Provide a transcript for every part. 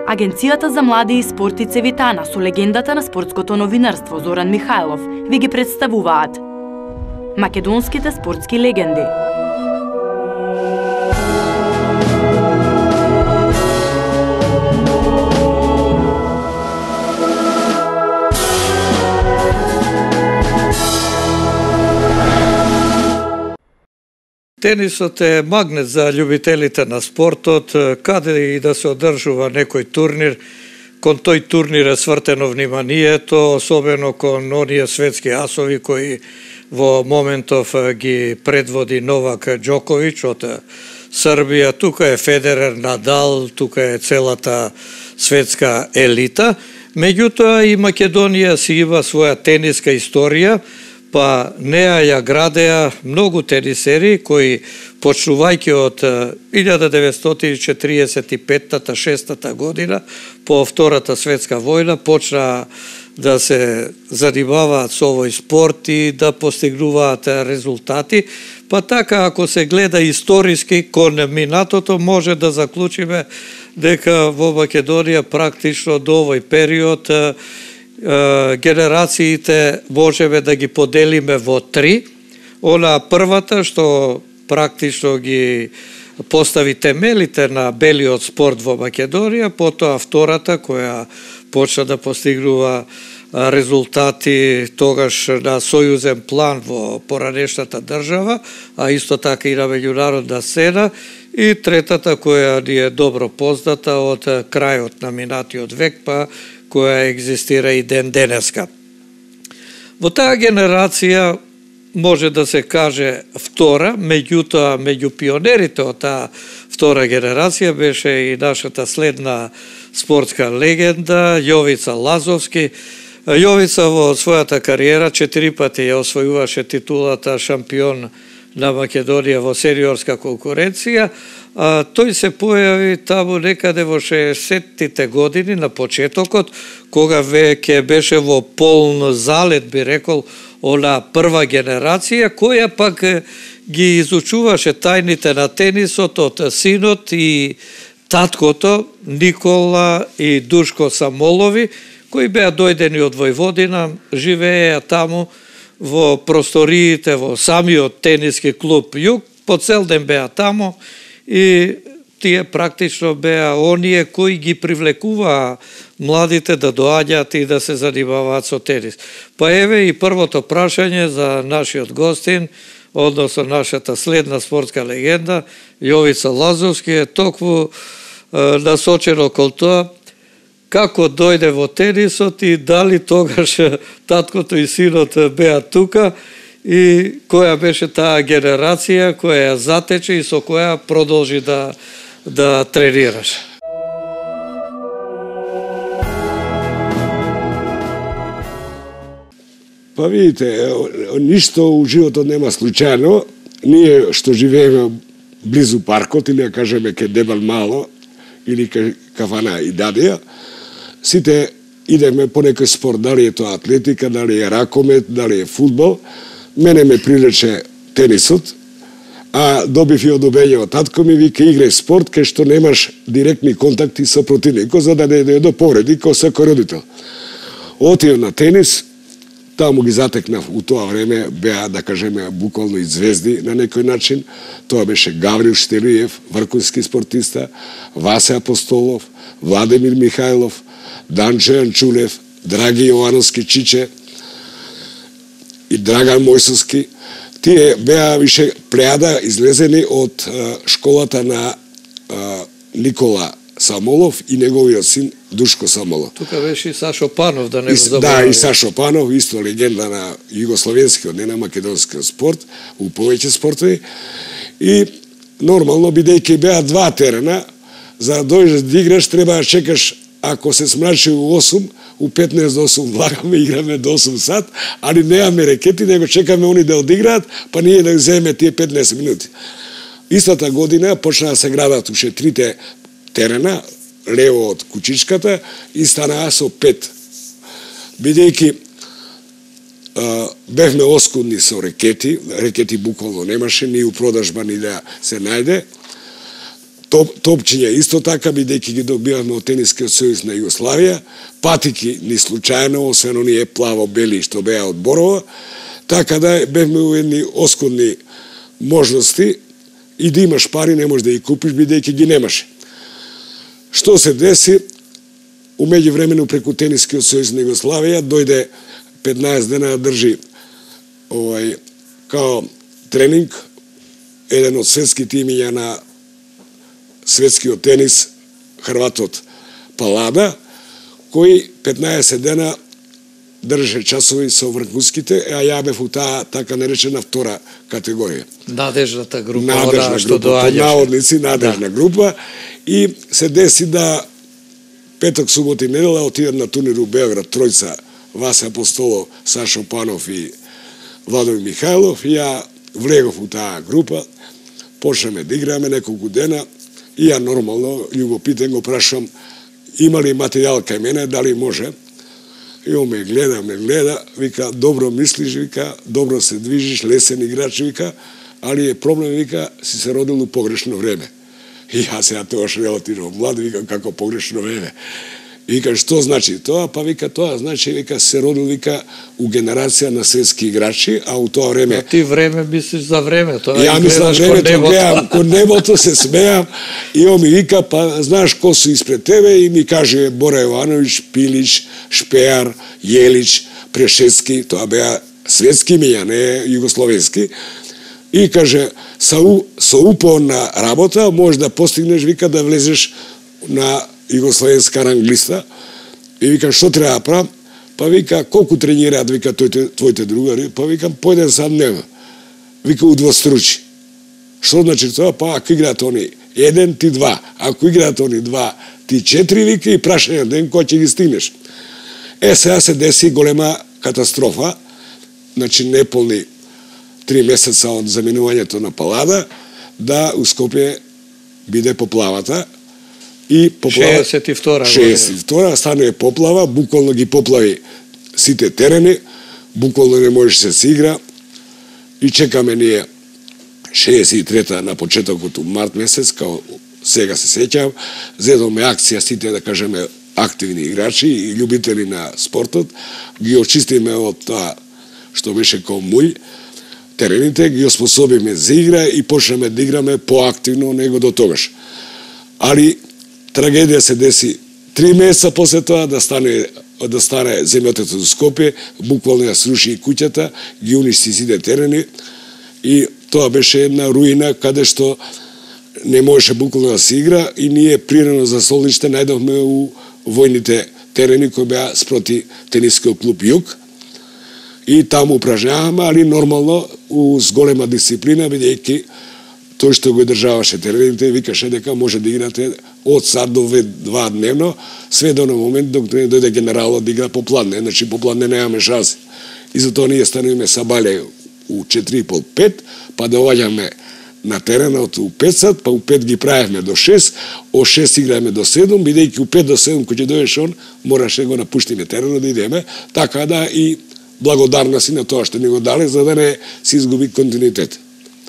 Агенцијата за млади и спорт и Цевитана со легендата на спортското новинарство Зоран Михајлов ви ги представуваат македонските спортски легенди. Тенисот е магнет за љубителите на спортот, каде и да се одржува некој турнир, кон тој турнир е свртено вниманието, особено кон оние светски асови кои во моментов ги предводи Новак Џоковиќ од Србија, тука е Федерер, Надал, тука е целата светска елита. Меѓутоа и Македонија си има своја тениска историја, па неа ја градеа многу тенисери кои, почнувајќи од 1945-6 година, по Втората светска војна, почнаа да се занимаваат со овој спорт и да постигнуваат резултати. Па така, ако се гледа историски кон минатото, може да заклучиме дека во Македонија практично до овој период генерациите можеме да ги поделиме во три. Она првата што практично ги постави темелите на белиот спорт во Македонија, потоа втората која почна да постигнува резултати тогаш на сојузен план во поранешната држава, а исто така и на меѓународна сцена, и третата која ни е добро позната од крајот на минатиот век, па која екзистира и ден денеска. Во таа генерација може да се каже втора, меѓутоа меѓу пионерите од таа втора генерација беше и нашата следна спортска легенда Јовица Лазовски. Јовица во својата кариера 4 пати ја освојуваше титулата шампион на Македонија во сениорска конкуренција. Тој се појави таму некаде во 60-тите години на почетокот, кога веќе беше во полн залет, би рекол, она прва генерација, која пак ги изучуваше тајните на тенисот од синот и таткото Никола и Душко Самолови, кои беа дојдени од Војводина, живееа таму во просториите во самиот тениски клуб Југ, по цел ден беа таму и тие практично беа оние кои ги привлекуваа младите да доаѓаат и да се занимаваат со тенис. Па еве и првото прашање за нашиот гостин, односно нашата следна спортска легенда, Јовица Лазовски, е токму насочено кон тоа како дојде во тенисот и дали тогаш таткото и синот беа тука и која беше таа генерација која ја затече и со која продолжи да тренираше. Па видите, ништо у животот нема случајно. Ние што живееме близу паркот, или ја кажеме ке Дебел Мало, или ке кафана и Дадија, сите идеме по некој спорт, дали е тоа атлетика, дали е ракомет, дали е фудбал. Мене ме прилече тенисот, а добив и одобрење од татко ми, вика играј спорт кај што немаш директни контакти со противникот, за да не до повреди кој секој родител. Отидов на тенис, таму ги затекнав, у тоа време беа, да кажеме, буквално и звезди на некој начин. Тоа беше Гаврил Штелиев, врхунски спортиста, Васе Апостолов, Владимир Михајлов, Данчо Јанчулев, Драги Јовановски Чиче и Драган Мојсовски. Тие беа више плејада излезени од школата на Никола Самолов и неговиот син Душко Самолов. Тука беше и Сашо Панов, да не го забраваме. Да, и Сашо Панов, исто легенда на југословенскиот, не на македонскиот спорт, у повеќе спортови. И нормално, бидејќи беа два терена, за да дојдеш да играш, треба да чекаш, ако се смрачи у 8, у 15 до 8 влагаме, играме до 8 сат, али неаме рекети, него чекаме они да одиграат, па ние да земеме тие 15 минути. Истата година почнаа да се градат уште трите терена, лево од кучичката, и станаа со 5. Бидејќи бевме оскудни со рекети буквално немаше, ни у продажба ни да се најде, топчиња исто така, бидејќи ги добиваме од Тенискиот сојуз на Југославија, патики ни случајно, освен оние плаво-бели што беа од Борова, така да бевме у едни оскудни можности и да имаш пари не можеш да ги купиш, бидејќи ги немаше. Што се деси? У меѓувремено преку Тенискиот сојуз на Југославија дојде 15 дена да држи као тренинг еден од светските имиња на светскиот тенис, хрватот Палада, кој 15 дена држеше часови со врхунските, а ја бев у таа така наречена втора категорија. Надежната група, надежна што група, доаѓаше. наводници, надежна група. И се деси да петок, субота и недела отидат на турнир у Београд, тројца, Васе Апостолов, Сашо Панов и Владимир Михајлов. И ја влегов у таа група, почнеме да играме неколку дена и ја нормално, љубопитен го прашам, има ли материјал кај мене, дали може. И он ме гледа, вика, добро мислиш, вика, добро се движиш, лесен играч, вика, али е проблем, вика, си се родил у погрешно време. И јас сега тоаш релативно млад, вика, како погрешно време. И вика, што значи тоа? Па вика, тоа значи, вика, се родил, вика, у генерација на светски играчи, а у тоа време... А ти време мислиш за време, тоа ја мислам времето, гледам кон небото, се смеам, и он ми вика, па знаеш ко су испред тебе, и ми каже Бора Јовановиќ, Пилич, Шпеар, Јелич, Прешевски, тоа беа светски имиња, не југословенски, и каже, со упорна работа можеш да постигнеш, вика, да влезеш на југословенска ранглиста. И вика, што треба да правам? Па вика, колку тренираат, вика, твоите другари? Па викам, појден сам нема. Вика, удвостручи. Што значи тоа? Па ако играат они 1, ти 2. Ако играат они 2, ти 4, вика, и прашање ден кој ќе ги стигнеш. Сега се деси голема катастрофа, значи неполни 3 месеца од заминувањето на Палада, да у Скопје биде поплавата. И поплава 62 станува поплава, буквално ги поплави сите терени, буквално не можеше се игра и чекаме ние 63-та на почетокот март месец, као сега се сеќавам, зедоме акција сите, да кажеме, активни играчи и љубители на спортот, ги очистиме од тоа што беше као муј, терените, ги оспособиме за игра и почнеме да играме поактивно него до тогаш. Али трагедија се деси 3 месеца после тоа да стане земјотресот во Скопје, буквално ја сруши и куќата, ги уништи сите терени и тоа беше една руина каде што не можеше буквално да се игра и ние прирано за солниште најдовме у војните терени кои беа спроти тенискиот клуб Југ и таму упражняваме, али нормално с голема дисциплина, бидејќи тој што го државаше терените викаше дека може да играте од сат до 2 дневно, све до на момент док не дојде генералот да игра попладне, значи попладне немаме шанси. И затоа ние стануваме са бале у 4:30-5, па да оаѓаме на теренот у 5 сат, па у 5 ги правевме до 6, од 6 играеме до 7, бидејќи у 5 до 7 кој ќе дојдеш он, мораше го напуштиме теренот да идеме, така да и благодарна си на тоа што ни го дале, за да не се изгуби континуитет.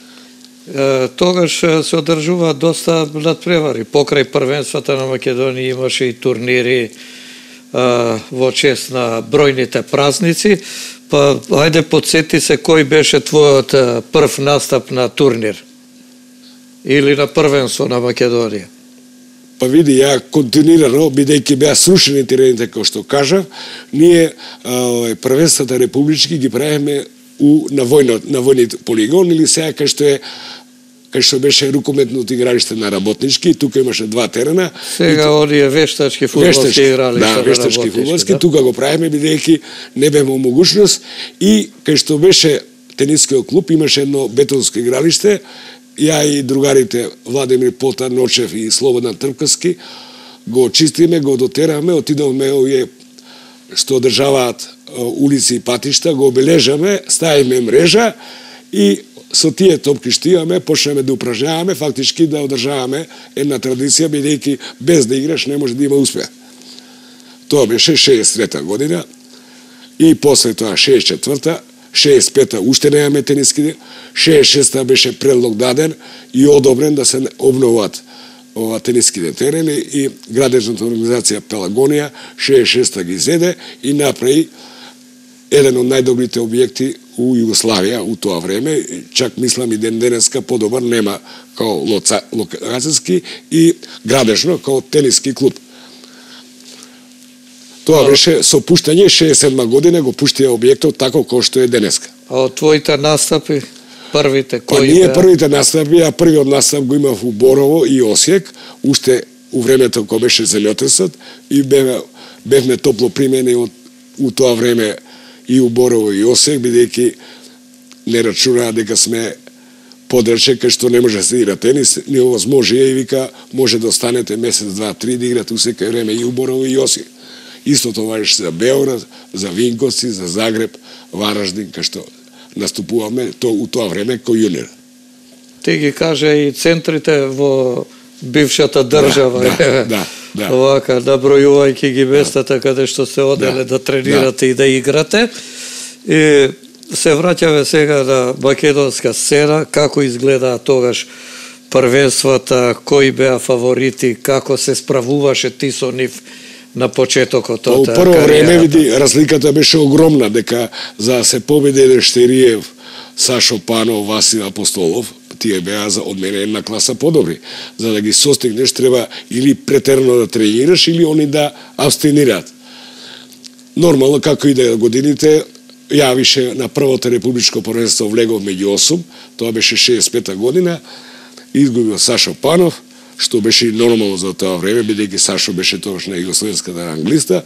Тогаш се одржува доста надпревари. Покрај првенствата на Македонија имаше и турнири во чест на бројните празници. Па, ајде подсети се кој беше твојот прв настап на турнир? Или на првенство на Македонија? Па види, ја континуирано, бидејќи беа срушени терените, како што кажав, ние првенствата републички ги правиме на војниот полигон, или сега кај што беше рукометното игралиште на Работнички, тука имаше 2 терена. Сега оние вештачки фудбалски игралишта. Да, вештачки фудбалски, тука го правиме, бидејќи не беме могушност, и кај што беше тенискиот клуб, имаше едно бетонско игралиште, ја и другарите Владимир Пота, Ночев и Слободан Трпкаски го очистиме, го дотераме, отидовме овие што одржаваат улици и патишта, го обележаме, ставиме мрежа и со тие топки што имаме, почнеме да упражняваме, фактички да одржаваме една традиција, бидејќи без да играш не може да има успех. Тоа беше 63-та година и после тоа 64-та, 65-та уште немаме тениски, 66-та беше предлог даден и одобрен да се обноват тениските терени и градежната организација Пелагонија 66-та ги зеде и направи еден од најдобрите објекти у Југославија у тоа време, чак мислам и ден денеска подобар нема као локацијски и градежно као тениски клуб. Тоа беше со пуштање 67 година го пуштија објектот тако кој што е денеска. А од твоите настапи првите Па кои ние првите настапи, а првиот настап го имав у Борово и Осијек, уште у времето кога беше земјотресот и бевме топло примени у тоа време и у Борово и Осијек, бидејќи не рачунаа дека сме подрече кај што не може да се игра тенис, ни овозможија и вика може да останете месец, два, три да играте у секој време и у Борово и Осијек. Истото важеше за Београд, за Винковци, за Загреб, Вараждин, кај што наступуваме у тоа време кој јуниор. Ти ги кажа и центрите во бившата држава. Да. Овака, набројувајќи ги местата каде што се оделе да тренирате и да играте. И се враќаме сега на македонска сцена, како изгледа тогаш првенствата, кои беа фаворити, како се справуваше ти со нив на почетокот од кариерата. Во прво време, види, разликата беше огромна, дека за да се победи Дештериев, Сашо Панов, Васил Апостолов, тие беа од мене една класа подобри. За да ги состигнеш, треба или претерано да тренираш, или они да абстинираат. Нормално, како и да годините, ја више на првото републичко првенство влегов меѓу 8, тоа беше 65-та година, изгубил Сашо Панов, што беше нормално за тоа време, бидејќи Сашо беше тогаш на југословенската ранглиста.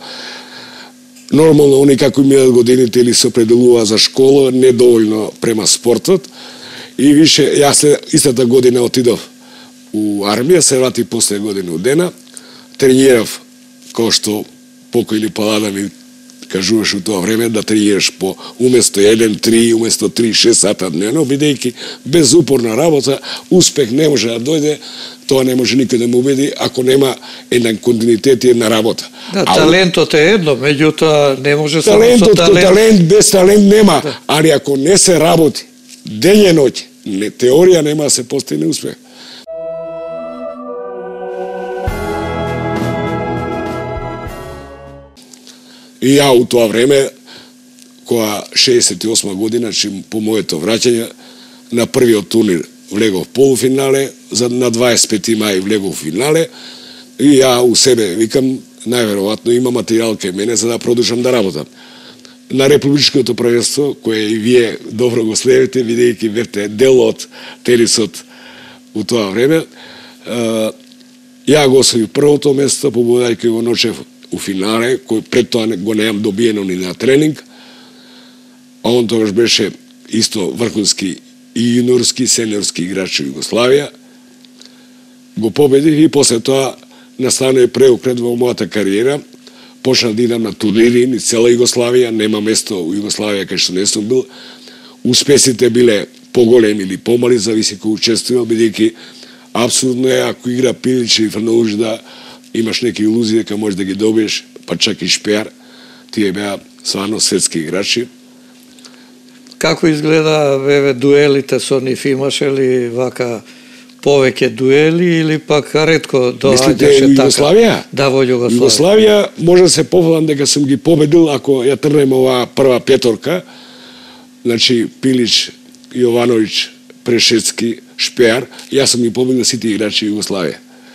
Нормално, они како имаат годините или се определува за школа, недоволно према спортот. И више, јас истата година отидов у армија, се врати после година у дена, тренирав, кој што покојни Палада ми кажуваш у тоа време, да тренираш по уместо 1-3, уместо 3-6 сата дневно, бидејќи без упорна работа, успех не може да дојде, тоа не може никој да му убеди, ако нема еден континуитет и една работа. Да, талентот е едно, меѓутоа не може само со талент без талент нема, али ако не се работи, ден и ноќ, теорија нема да се постигне успех. И ја у тоа време, која 68 година, по моето враќање, на првиот турнир влегов полуфинале, на 25 мај влегов финале, и ја у себе викам, најверојатно има материјал кај мене за да продолжам да работам. На републичкото првенство, кое и вие добро го следите, видејќи бевте дел од тенисот у тоа време, ја го освоив првото место, победувајќи го Ночев у финале, кој пред тоа го неам добиено ни на тренинг, а он тогаш беше исто врхунски и јуниорски, сениорски играч во Југославија. Го победив и после тоа настанува преокрет во мојата кариера. Почнав да идам на турнири низ цела Југославија, нема место у Југославија кај што не сум бил. Успесите биле поголеми или помали, зависи кој учествувал, бидејќи апсолутно е ако игра Пилич или Франович да имаш неки илузии дека можеш да ги добиеш, па чак и Шпеар, тие беа сварно светски играчи. Како изгледа дуелите со нив, имаше ли вака повеќе дуели или пак ретко доаѓаше така? Југославија? Да, во Југославија. Југославија може да се пофалам дека сум ги победил ако ја трнем оваа прва петорка, значи Пилич, Јовановиќ, Прешецки, Шпеар, јас сум ги победил сите играчи Југославија.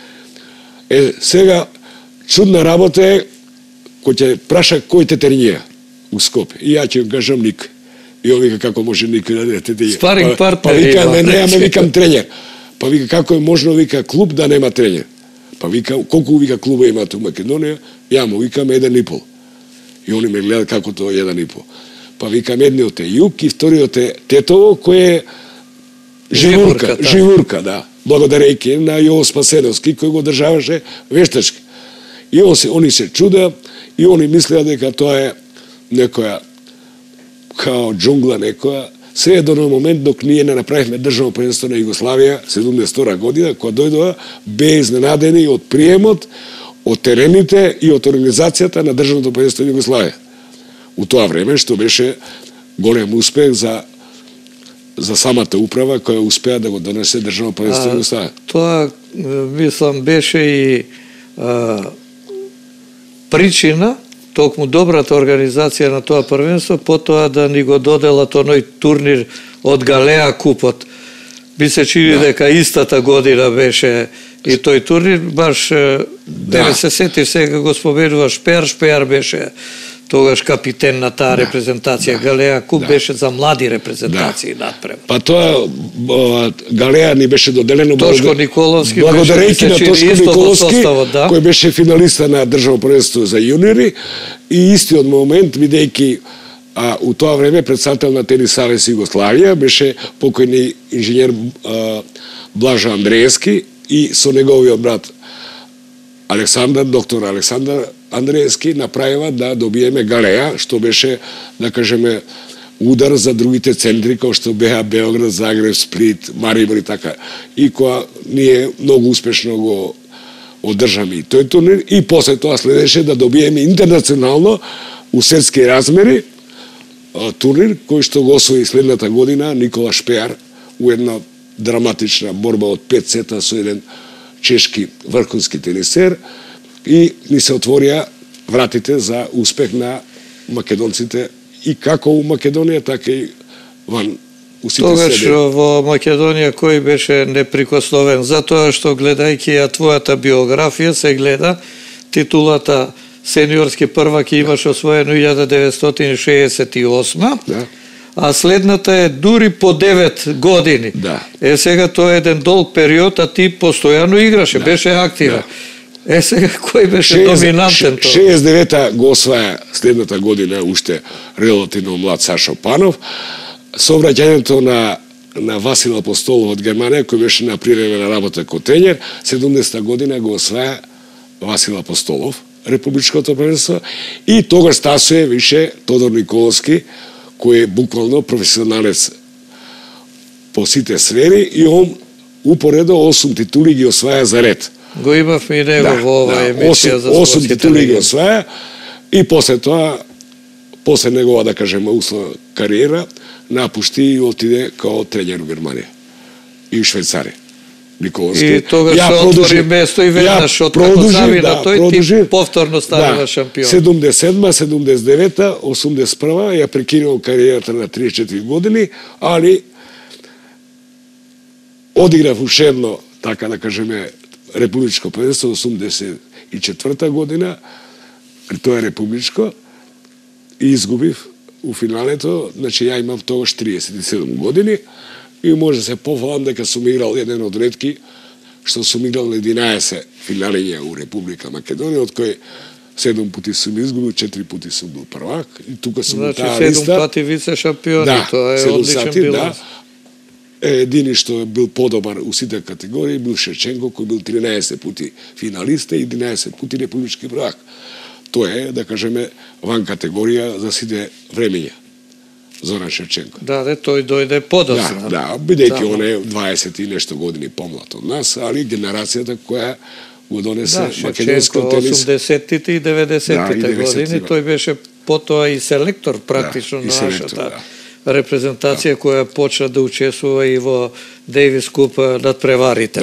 Сега, чудна работа е, кој ќе праша кој те тренира у Скопје. И ја ќе кажам никој. И он вика како може никој да не те тренира. Спаринг партнер. Па вика, не викам тренер. Па вика како е можно вика клуб да нема тренер. Па вика колку вика клуба имаат у Македонија? Ја му викам 1,5. И они ме гледаат како тоа 1,5. Па викам едниот е Јук и вториот е Тетово кој е Живурка, да. Благодарејќи на Јово Спасеновски кој го државаше вештачки. И они се чуда и они мислеа дека тоа е некоја као џунгла некоја. Се до момент док ние не направивме државно првенство на Југославија 72 година, кога дојдоа бе изненадени од приемот, од терените и од организацијата на државното првенство на Југославија. У тоа време што беше голем успех за за самата управа која успеа да го донесе државно првенство во Југославија. Тоа, мислам, беше и причина, токму добрата организација на тоа првенство, потоа да ни го доделат оној турнир од Галеа купот. Би се чини дека истата година беше и тој турнир, баш тебе се сетив сега го споменува Шпеар беше тогаш капитен на таа репрезентација. Галеа Куп беше за млади репрезентации надпревар. Па тоа Галеа ни беше доделено Тошко Николовски благодарејќи на Тошко Николовски, да. кој беше финалиста на државно првенство за јуниори и истиот момент бидејќи у тоа време председател на Тенис Савез Југославија беше покојни инженер Блажо Андреевски и со неговиот брат доктор Александар Андреевски направива да добиеме Галеа, што беше, да кажеме, удар за другите центри, кои што беа Београд, Загреб, Сплит, Марибор и така. И која ние многу успешно го одржаме и тој турнир, и после тоа следеше да добиеме интернационално у светски размери турнир, кој што го освои следната година Никола Шпеар у една драматична борба од 5 сета со еден чешки врхунски тенисер и ни се отворија вратите за успех на македонците и како у Македонија, така и ван у сите Тогаш среди. во Македонија кој беше неприкосновен, затоа што гледајќи ја твојата биографија се гледа титулата сениорски првак имаш освоено 1968, а следната е дури по 9 години. Сега тоа е еден долг период, а ти постојано играше, беше активен. Сега кој беше доминантен тоа? 69-та го осваја следната година уште релативно млад Сашо Панов. Со враќањето на Васил Апостолов од Германија, кој беше на привремена работа како тренер, 70-та година го осваја Васил Апостолов, републичкото првенство, и тогаш стасуе више Тодор Николовски, кој е буквално професионалец по сите сфери, и он упоредо 8 титули ги осваја за ред. Го имавме и него во оваа емисија за 8 титули ги осваја и после тоа, после негова, да кажеме, услова кариера, напушти и отиде као тренер во Германија и Швајцарија. Николовски. И тогаш се отвори место и веднаш од како замина тој ти повторно станува шампион. 77, 79, 81 ја прекинувам кариерата на 34 години, али одиграв уште едно, така да кажеме, републичко првенство 84 година, тоа е републичко, и изгубив у финалето, значи ја имам тогаш 37 години, и може да се пофалам дека сум играл еден од ретки, што сум играл 11 финалења у Република Македонија, од кои 7 пути сум изгубил, 4 пути сум бил првак, и тука сум значи, таа листа. 7 пати вице шампион, тоа е одличен биланс. Едини што бил подобар у сите категории бил Шевченко, кој бил 13 пути финалиста и 11 пути републички првак. Тоа е, да кажеме, ван категорија за сите времења. Зоран Шевченко. Тој дојде подоцна. Бидејќи он е 20 и нешто години помлад од нас, али генерацијата која го донесе македонскиот тенис. 80-тите и 90-тите години, тој беше потоа и селектор практично на нашата репрезентација која почна да учествува и во Дейвис Куп над преварите.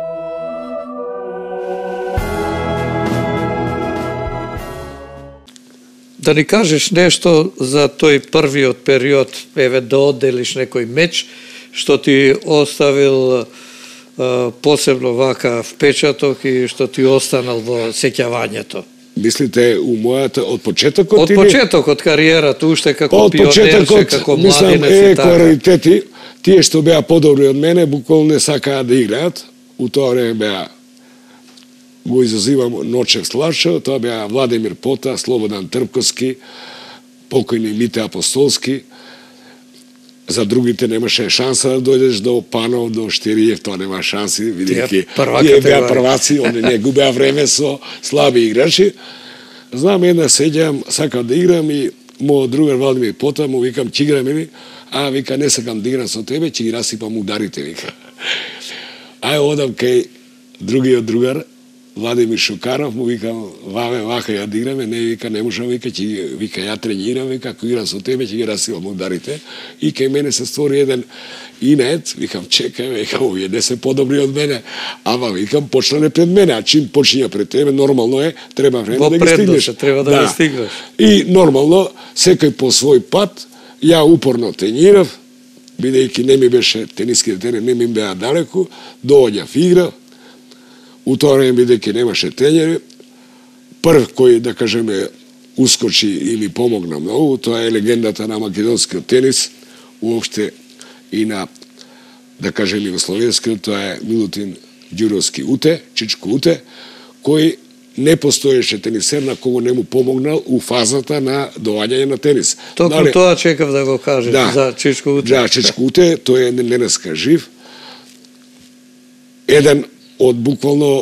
Да ни кажеш нешто за тој првиот период, еве да одделиш некој меч, што ти оставил посебно вака впечаток и што ти останал во сеќавањето? Мислите у мојата од почетокот? Од почетокот кариерата, уште како пионерче, како младинец и така. Квалитети, тие што беа подобри од мене, буквално не сакаа да играат. У тоа време беа, го изазивам, Ночев Славчо, тоа беа Владимир Пота, Слободан Трпковски, покојни Мите Апостолски. За другите немаше шанса да дојдеш до Панов, до Штериев, тоа нема шанси, видејќи тие беа прваци, они не губеа време со слаби играчи. Знам, една седјам, сакам да играм и мојот другар Владимир Пота му викам, ќе играме ли? А, вика, не сакам да играм со тебе, ќе ги расипам ударите, вика. Ај, одам кај другиот другар, Владимир Шукаров му викам, ваве, ваха ја да играме, не вика, не можам, вика, вика, ја тренирам, вика, ако играм со тебе, ќе ги расилам ударите. И кај мене се створи еден инет, викам, чекај, викам, овие не се подобри од мене, ама, викам, почнале пред мене, а чим почиња пред тебе, нормално е, треба време да ги стигнеш. Треба да ги стигнеш. И нормално, секој по свој пат, ја упорно тренирав, бидејќи не ми беше тениските терен, не ми беа далеку, доаѓав игра. У тоа време, бидејќи немаше тренери, прв кој, да кажеме, ускочи или помогна многу, тоа е легендата на македонскиот тенис, уопште и на, да кажем, југословенскиот, тоа е Милутин Ѓуровски Уте, Чичко Уте, кој не постоеше тенисер на кого не му помогнал у фазата на доаѓање на тенис. Токму тоа чекав да го кажеш за Чичко Уте. Да, Чичко Уте, тој е денеска жив. Еден од буквално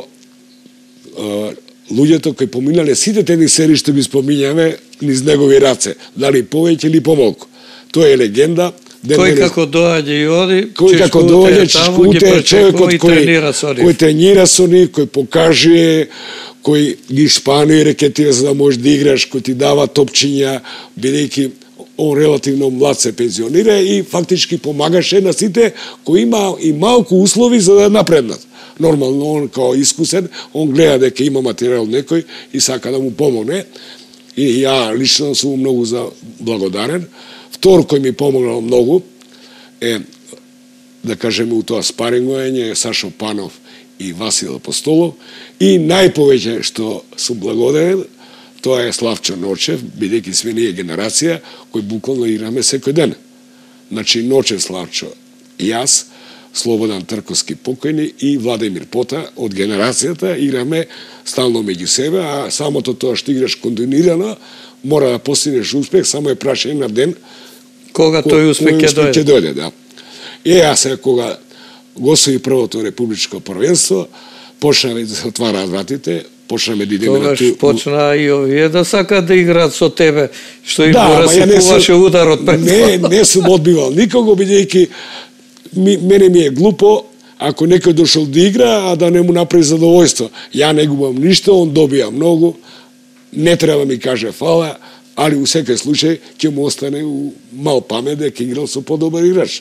луѓето кои поминале сите тенисери што ги спомињаме низ негови раце, дали повеќе или помалку. Тој е легенда. Кој како доаѓа и оди, кој како доаѓа, Чичко Уте е човекот кој тренира со нив, кој покаже, кој ги шпанува рекетира за да можеш да играш, кој ти дава топчиња, бидејќи он релативно млад се пензионира и фактички помагаше на сите кои има и малку услови за да напреднат. Нормално, он као искусен, он гледа дека има материјал некој и сака да му помогне. И ја лично сум многу за благодарен. Втор кој ми помогнал многу е, да кажеме, у тоа спарингување Сашо Панов и Васил Апостолов. И најповеќе што сум благодарен, тоа е Славчо Ночев, бидејќи сме ние генерација кој буквално играме секој ден. Значи, Ночев Славчо и јас, Слободан Трковски покојни и Владимир Пота од генерацијата играме стално меѓу себе, а самото тоа што играш континуирано мора да постигнеш успех, само е прашање на ден кога тој успех ќе дојде. Да. И јас кога го освои првото републичко првенство, почнаме да се отвараат вратите, почнаме да идеме на ту... почна и овие да сакаат да играат со тебе, што им го расипуваше ударот пред тоа. Не сум одбивал никого, бидејќи мене ми е глупо ако некој дошол да игра, а да не му направи задовојство. Ја не губам ништо, он добија многу, не треба ми каже фала, али у секој случај ќе му остане у мал памет дека играл со подобар играч.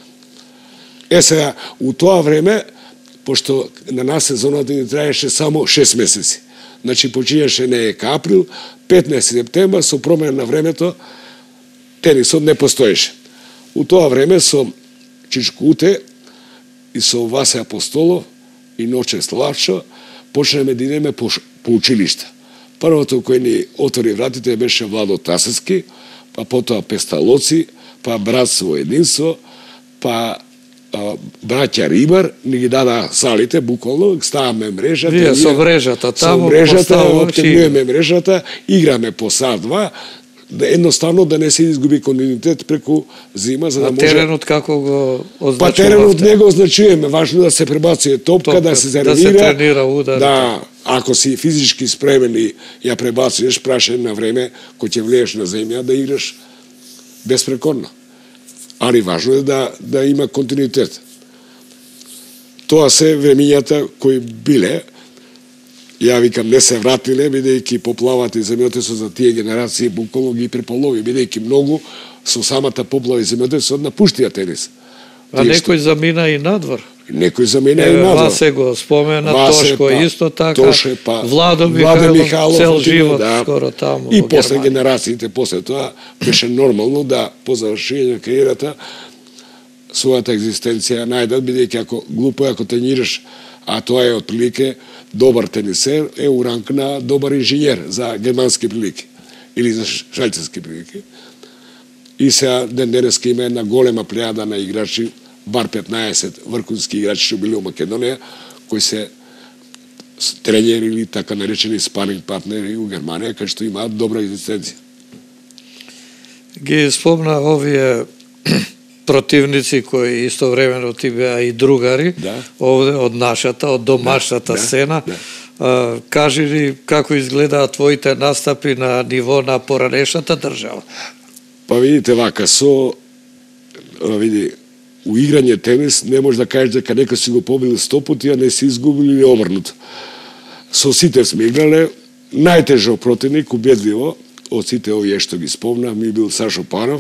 Сега, у тоа време, пошто на нас сезоната ни траеше само 6 месеци. Значи, почињаше неека април, 15 септембар, со промена на времето, тенисот не постоеше. У тоа време со Чичко Уте и со Васе Апостолов и Ноче Славчо почнеме да идеме по училишта. Првото кој ни отвори вратите беше Владо Тасески, па потоа Песталоци, па Братство Единство, па браќа Рибар, ни ги дада салите, буквално, ставаме мрежата. Вие со мрежата таму, со мрежата, обтегнуваме мрежата, играме по сат-два, едноставно да не се изгуби континуитет преку зима, за да може... теренот како го означувавте? Па теренот не го означуваме, важно да се пребацува топка, да се заренира. Да се тренира удар. Да, ако си физички спремен и ја пребацуваш, прашање на време, кој ќе влиеш на земја, да играш безпрекорно. Али важно е да има континуитет. Тоа се времињата кои биле, ја викам, не се вратиле, бидејќи поплавата и земјотресот за тие генерации буквално ги преполови, бидејќи многу со самата поплава и земјотресот напуштија тенис. А некој замина и надвор. Некој замина и надвор. Васе го спомена, Тошко исто така, Тоше, Владо Михайлов, цел живот скоро таму. И после генерациите, после тоа, беше нормално да по завршување на кариерата својата екзистенција најдат, бидејќи ако глупо ако тренираш, а тоа е отприлике добар тенисер, е у ранг на добар инженер за германски прилики или за швајцарски прилики. И сега ден денеска има една голема плејада на играчи, бар 15 врхунски играчи што били у Македонија, кои се тренери или така наречени спаринг партнери у Германија, кај што имаат добра екзистенција. Ги спомна овие противници кои истовремено ти беа и другари, овде од нашата, од домашната сцена. Кажи ли како изгледаат твоите настапи на ниво на поранешната држава? Па видите вака, у играње тенис не може да кажеш дека некој си го победил 100 пати, а не си изгубил или обрнуто. Со сите сме играле, најтежок противник, убедливо, од сите овие што ги спомнав, ми бил Сашо Паров.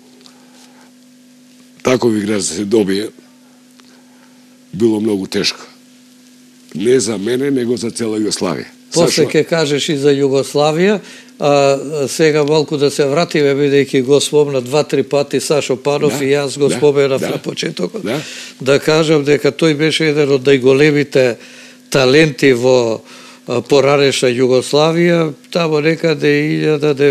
Таков играч да се добие, било многу тешко. Не за мене, него за цела Југославија. После ќе кажеш и за Југославија, а сега малку да се вратиме, бидејќи го спомна 2-3 пати Сашо Паров, и јас го споменав на почетокот, да кажам дека тој беше еден од најголемите таленти во порареша Југославија, тамо некаде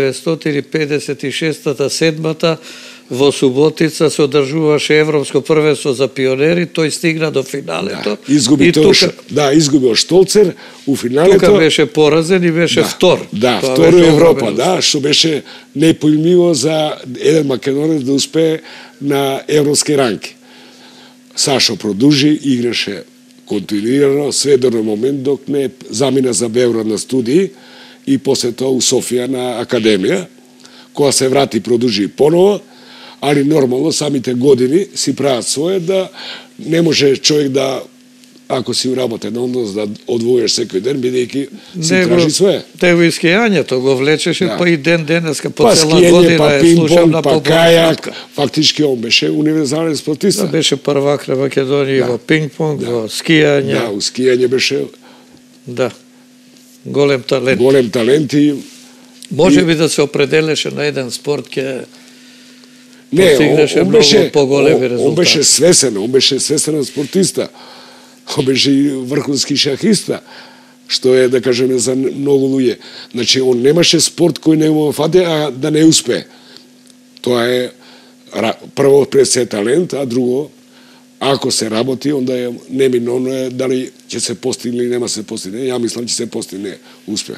1956-та-7-та во Суботица се одржуваше Европско првенство за пионери, тој стигна до финалето. Изгуби изгуби Штолцер у финалето. Тука беше поразен и беше втор. Да, втор во Европа, што беше непојмливо за еден македонец да успее на европски ранки. Сашо продужи, играше континуирано, све до момент док не замина за Београд на студии и после тоа у Софија на академија. Кога се врати, продужи поново, али нормално самите години си прават свое, да не може човек да, ако си уработен однос, да одвоеш секој ден, бидејќи си тражи свое. Него и скијањето го влечеше, па и денеска по цела скијање, година е слушам на па кајак, фактички он беше универзален спортиста. Да, беше првак на Македонија во пинг-понг, во скијање. Да, у скијање беше. Да, голем талент. Голем талент и... Може би да се определеше на еден спорт, ке... Не, он беше свесен спортиста. Он беше и врховски шахиста, што е, да кажеме, за многу луѓе. Значи, он немаше спорт кој не му фате, а да не успее. Тоа е прво пред се талент, а друго, ако се работи, онда е неминовно е дали ќе се постигне или нема се постигне. Ја мислам ќе се постигне успех.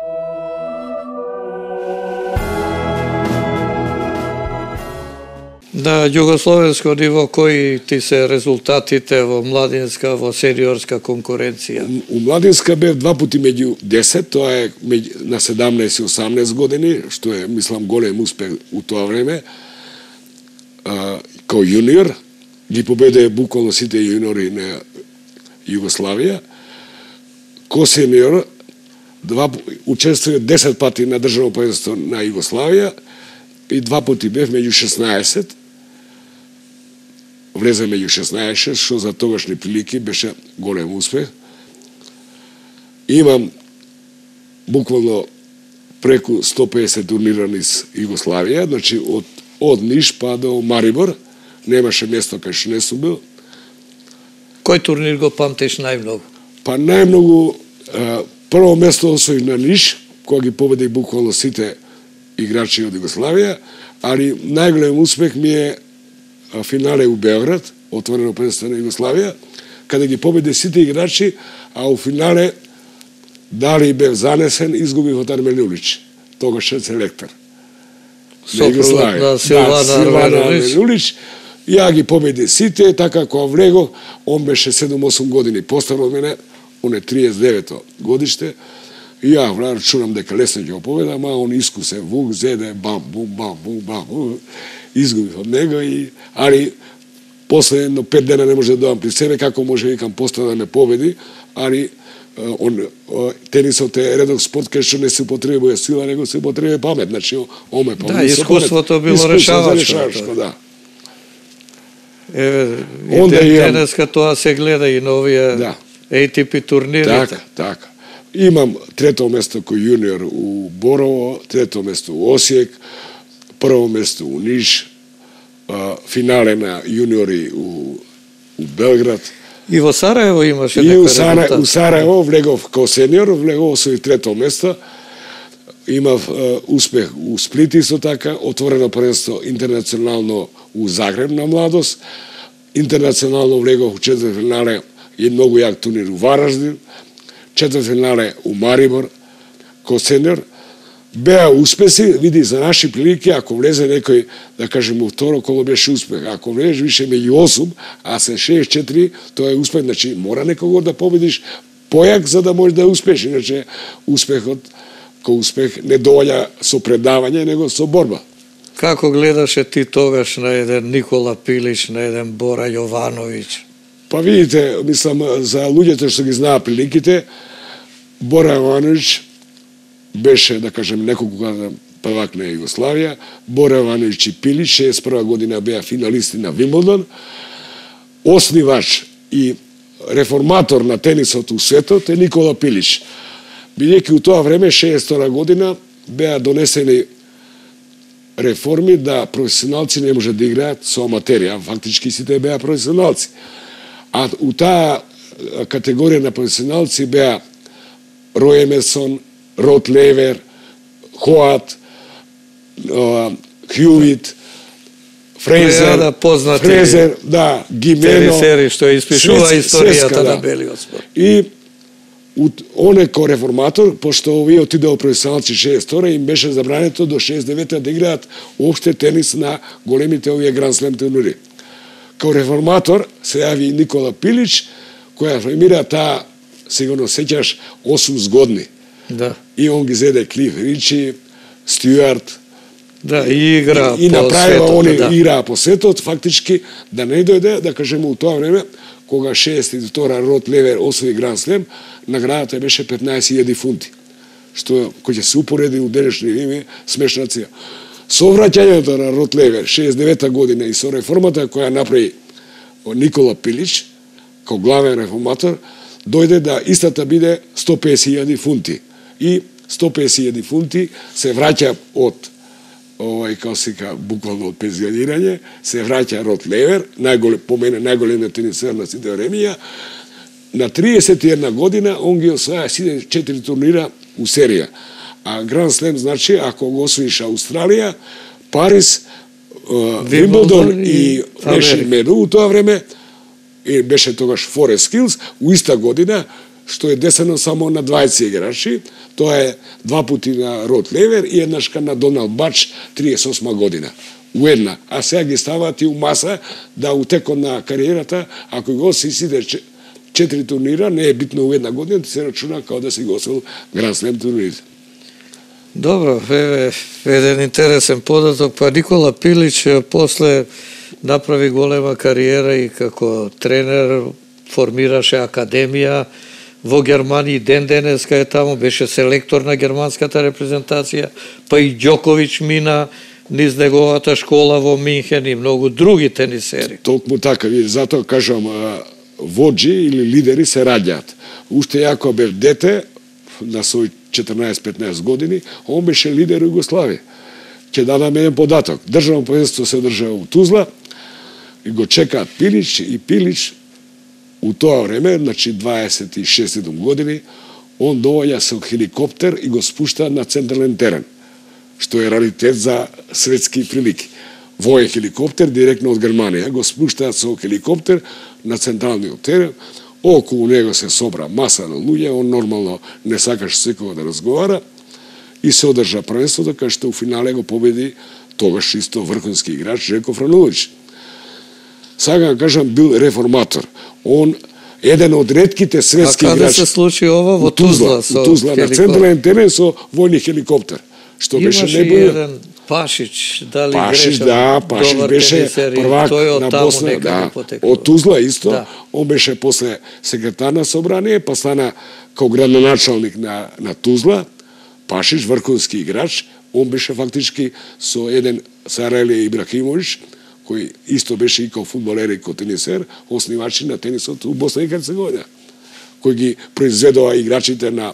На југословенско ниво, кои ти се резултатите во младинска, во сениорска конкуренција? У младинска бев 2 пати меѓу 10, тоа е на 17-18 години, што е, мислам, голем успех у тоа време. Као јуниор, ги победе буквално сите јуниори на Југославија. Ко сениор, учествува 10 пати на државно првенство на Југославија и 2 пати бев меѓу 16. Влезе меѓу 16, што за тогашни прилики беше голем успех. Имам буквално преку 150 турнира низ Југославија, значи од Ниш па до Марибор, немаше место кај што не сум бил. Кој турнир го памтиш најмногу? Па најмногу, прво место освоих на Ниш, кога ги победих буквално сите играчи од Југославија, али најголем успех ми е финале у Београд, отворено првенство на Југославија, каде ги победи сите играчи, а у финале дали бев занесен, изгубив од Армен Улич, тогаш е селектор. Сопругот на Силвана Армен Улич. Ја ги победи сите, така кога влегов, он беше 7-8 години постар од мене, он е 39 годиште, и ја чунам дека лесно ќе го победа, ама он искусен вук, зеде, бам, бум, бам, бум, бам, бум, изгубив од него, али после едно 5 дена не може да дојам при себе, како може, викам, постар да ме победи, али тенисот е редок спорт кај што не се употребува сила, него се употребува памет, значи он ме победи. Да, искуството било решавачко. Да. Денеска тоа се гледа и на овие ATP турнирите. Така. Имам трето место кој јуниор у Борово, трето место у Осијек, прво место у Ниш, финале на јуниори у Белград. И во Сараево имаше некој резултат. И у Сараево влегов као сениор, влегов освои трето место. Имав успех у Сплит исто така, отворено првенство интернационално у Загреб на младост, интернационално влегов у четвртфинале и многу јак турнир у Вараждин, четвртфинале у Марибор, ко сениор. Беа успеси, види, за наши прилики, ако влезе некој, да кажем, у второ коло беше успех. Ако влезеш више меѓу 8, а се 6-4, тоа е успех. Значи, мора некого да победиш појак, за да можеш да успеш. Иначе, успехот, кој успех, не доаѓа со предавање, него со борба. Како гледаше ти тогаш на еден Никола Пилич, на еден Бора Јовановиќ? Па видите, мислам, за луѓето што ги знаат приликите, Бора Јовановиќ беше, да кажем, неколку година првак на Југославија. Бора Јовановиќ и Пилич, 61 година беа финалисти на Вимблдон. Основач и реформатор на тенисот у светот е Никола Пилич. Бидејќи у тоа време, 62 година, беа донесени реформи да професионалци не може да играат со аматери, а фактички сите беа професионалци. А у таа категорија на професионалци беа Рој Емерсон, Рот Левер, Хоат, Хјувит, Фрезер, да, Гимено, сери што испишува историјата на белиот спорт. И оне ко реформатор, пошто овие отидео професионалци 62 им беше забрането до 69 да играат опште тенис на големите овие Гранд Слем турнири. Као реформатор се јави Никола Пилич, која формира таа, сигурно сеќаш, 8 згодни. Да. И он ги зеде Клиф Ричи, Стюарт. Да, и игра и по направила светот. они Да. играа по светот, фактички да не дојде, да кажеме у тоа време, кога 62 Рот Левер освои Гранд Слем, наградата беше 15.000 фунти. Што кој ќе се упореди у денешни време смешна цена. Со враќањето на Рот Левер 69 година и со реформата која направи Никола Пилич, као главен реформатор, дојде да истата биде 150.000 фунти. И 150.000 фунти се враќа од као се ка, буквално од пензионирање, се враќа Рот Левер, по мене најголемиот тенисер на сите времења. На 31 година он ги осваја 4 турнира у серија. А Гранд Слем значи, ако го освоиш Австралија, Париз, Вимблдон и беше медал у тоа време, и беше тогаш Форест Хилс, у иста година, што е десено само на 20 играчи, тоа е 2 пати на Рот Левер и еднашка на Доналд Бач, 38 година. У една. А сега ги ставаат и у маса да утекот на кариерата, ако го си сите 4 турнира, не е битно у една година, се рачуна као да си го освоил Гранд Слем турнирите. Добро, еден интересен податок, па Никола Пилич после направи голема кариера и како тренер, формираше академија во Германија, ден денеска е таму, беше селектор на германската репрезентација, па и Ѓоковиќ мина низ неговата школа во Минхен и многу други тенисери. Толку така, затоа кажам, воџи или лидери се раѓаат. Уште ја кога бев дете, на свој 14-15 години, он беше лидер у Југославија. Ќе дадам еден податок. Државно првенство се држа у Тузла и го чекаат Пилич и Пилич у тоа време, значи 26 години, он доаѓа со хеликоптер и го спушта на централен терен, што е раритет за светски прилики. Воен хеликоптер директно од Германија, го спуштаат со хеликоптер на централниот терен, околу него се собра маса на луѓе, он нормално не сакаш секој да разговара и се одржа првенството, кај што у финале го победи тогаш исто врхунски играч Желко Франуловиќ. Сега да кажам, бил реформатор. Он еден од ретките светски играчи. А каде се случи ова? Во Тузла. Во Тузла, на централен терен со војни хеликоптер. Што беше небоја. Еден Пашич, дали Пашич, грешам? да, Пашич беше првак на Босна, да, од Тузла исто. Да. Он беше после секретар на собрание, па стана као градоначалник на Тузла. Пашич, врхунски играч, он беше фактички со еден Сарелија Ибрахимовиќ, кој исто беше и као фудбалер и као тенисер, основачи на тенисот у Босна и Херцеговина, кој ги произведува играчите на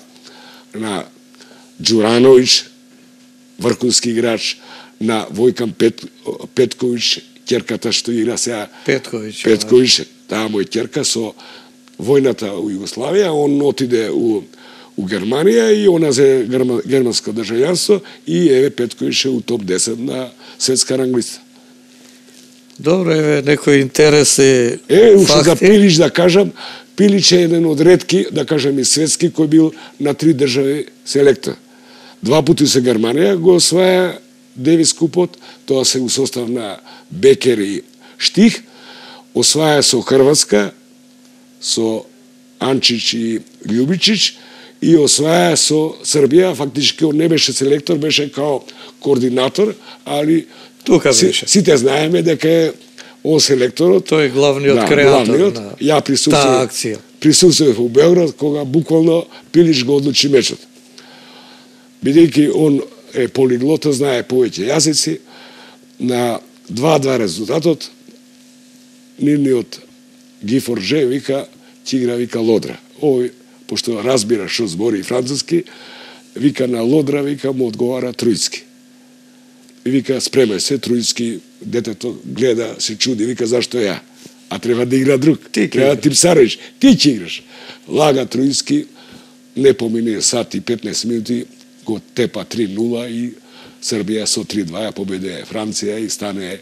Ѓурановиќ, врхунски играч, на Војкан Петковиќ, ќерката што игра сега Петковиќ, таа му е ќерка со војната у Југославија, он отиде у Германија и она зе германско државјанство и еве Петковиќ е у топ 10 на светска ранглиста. Добро, еве некои интереси уште за Пилич да кажам, Пилич е еден од ретки, да кажам и светски, кој бил на 3 држави селектор. 2 пати со Германија го осваја Девис купот, тоа се у состав на Бекер и Штих, осваја со Хрватска, со Анчич и Љубичич, и осваја со Србија, фактички он не беше селектор, беше као координатор, али тука беше. Сите знаеме дека е он селекторот. Тој е главниот креатор на ја присуствував. акција. присуствував у Београд кога буквално Пилич го одлучи мечот. Бидејќи он е полиглот, знае повеќе јазици, на 2-2 резултатот, нивниот Гифорже вика, ќе игра, вика, лодра. Овој, пошто разбира што збори француски, вика на лодра, вика, му одговара трујски. И вика, спремај се, трујски, детето гледа, се чуди, вика, зашто ја? А треба да игра друг. Треба да типсариш. Ти ќе играш. Лага трујски, не помине сат и 15 минути, го тепа 3-0 и Србија со 3-2 ја победе Франција и стане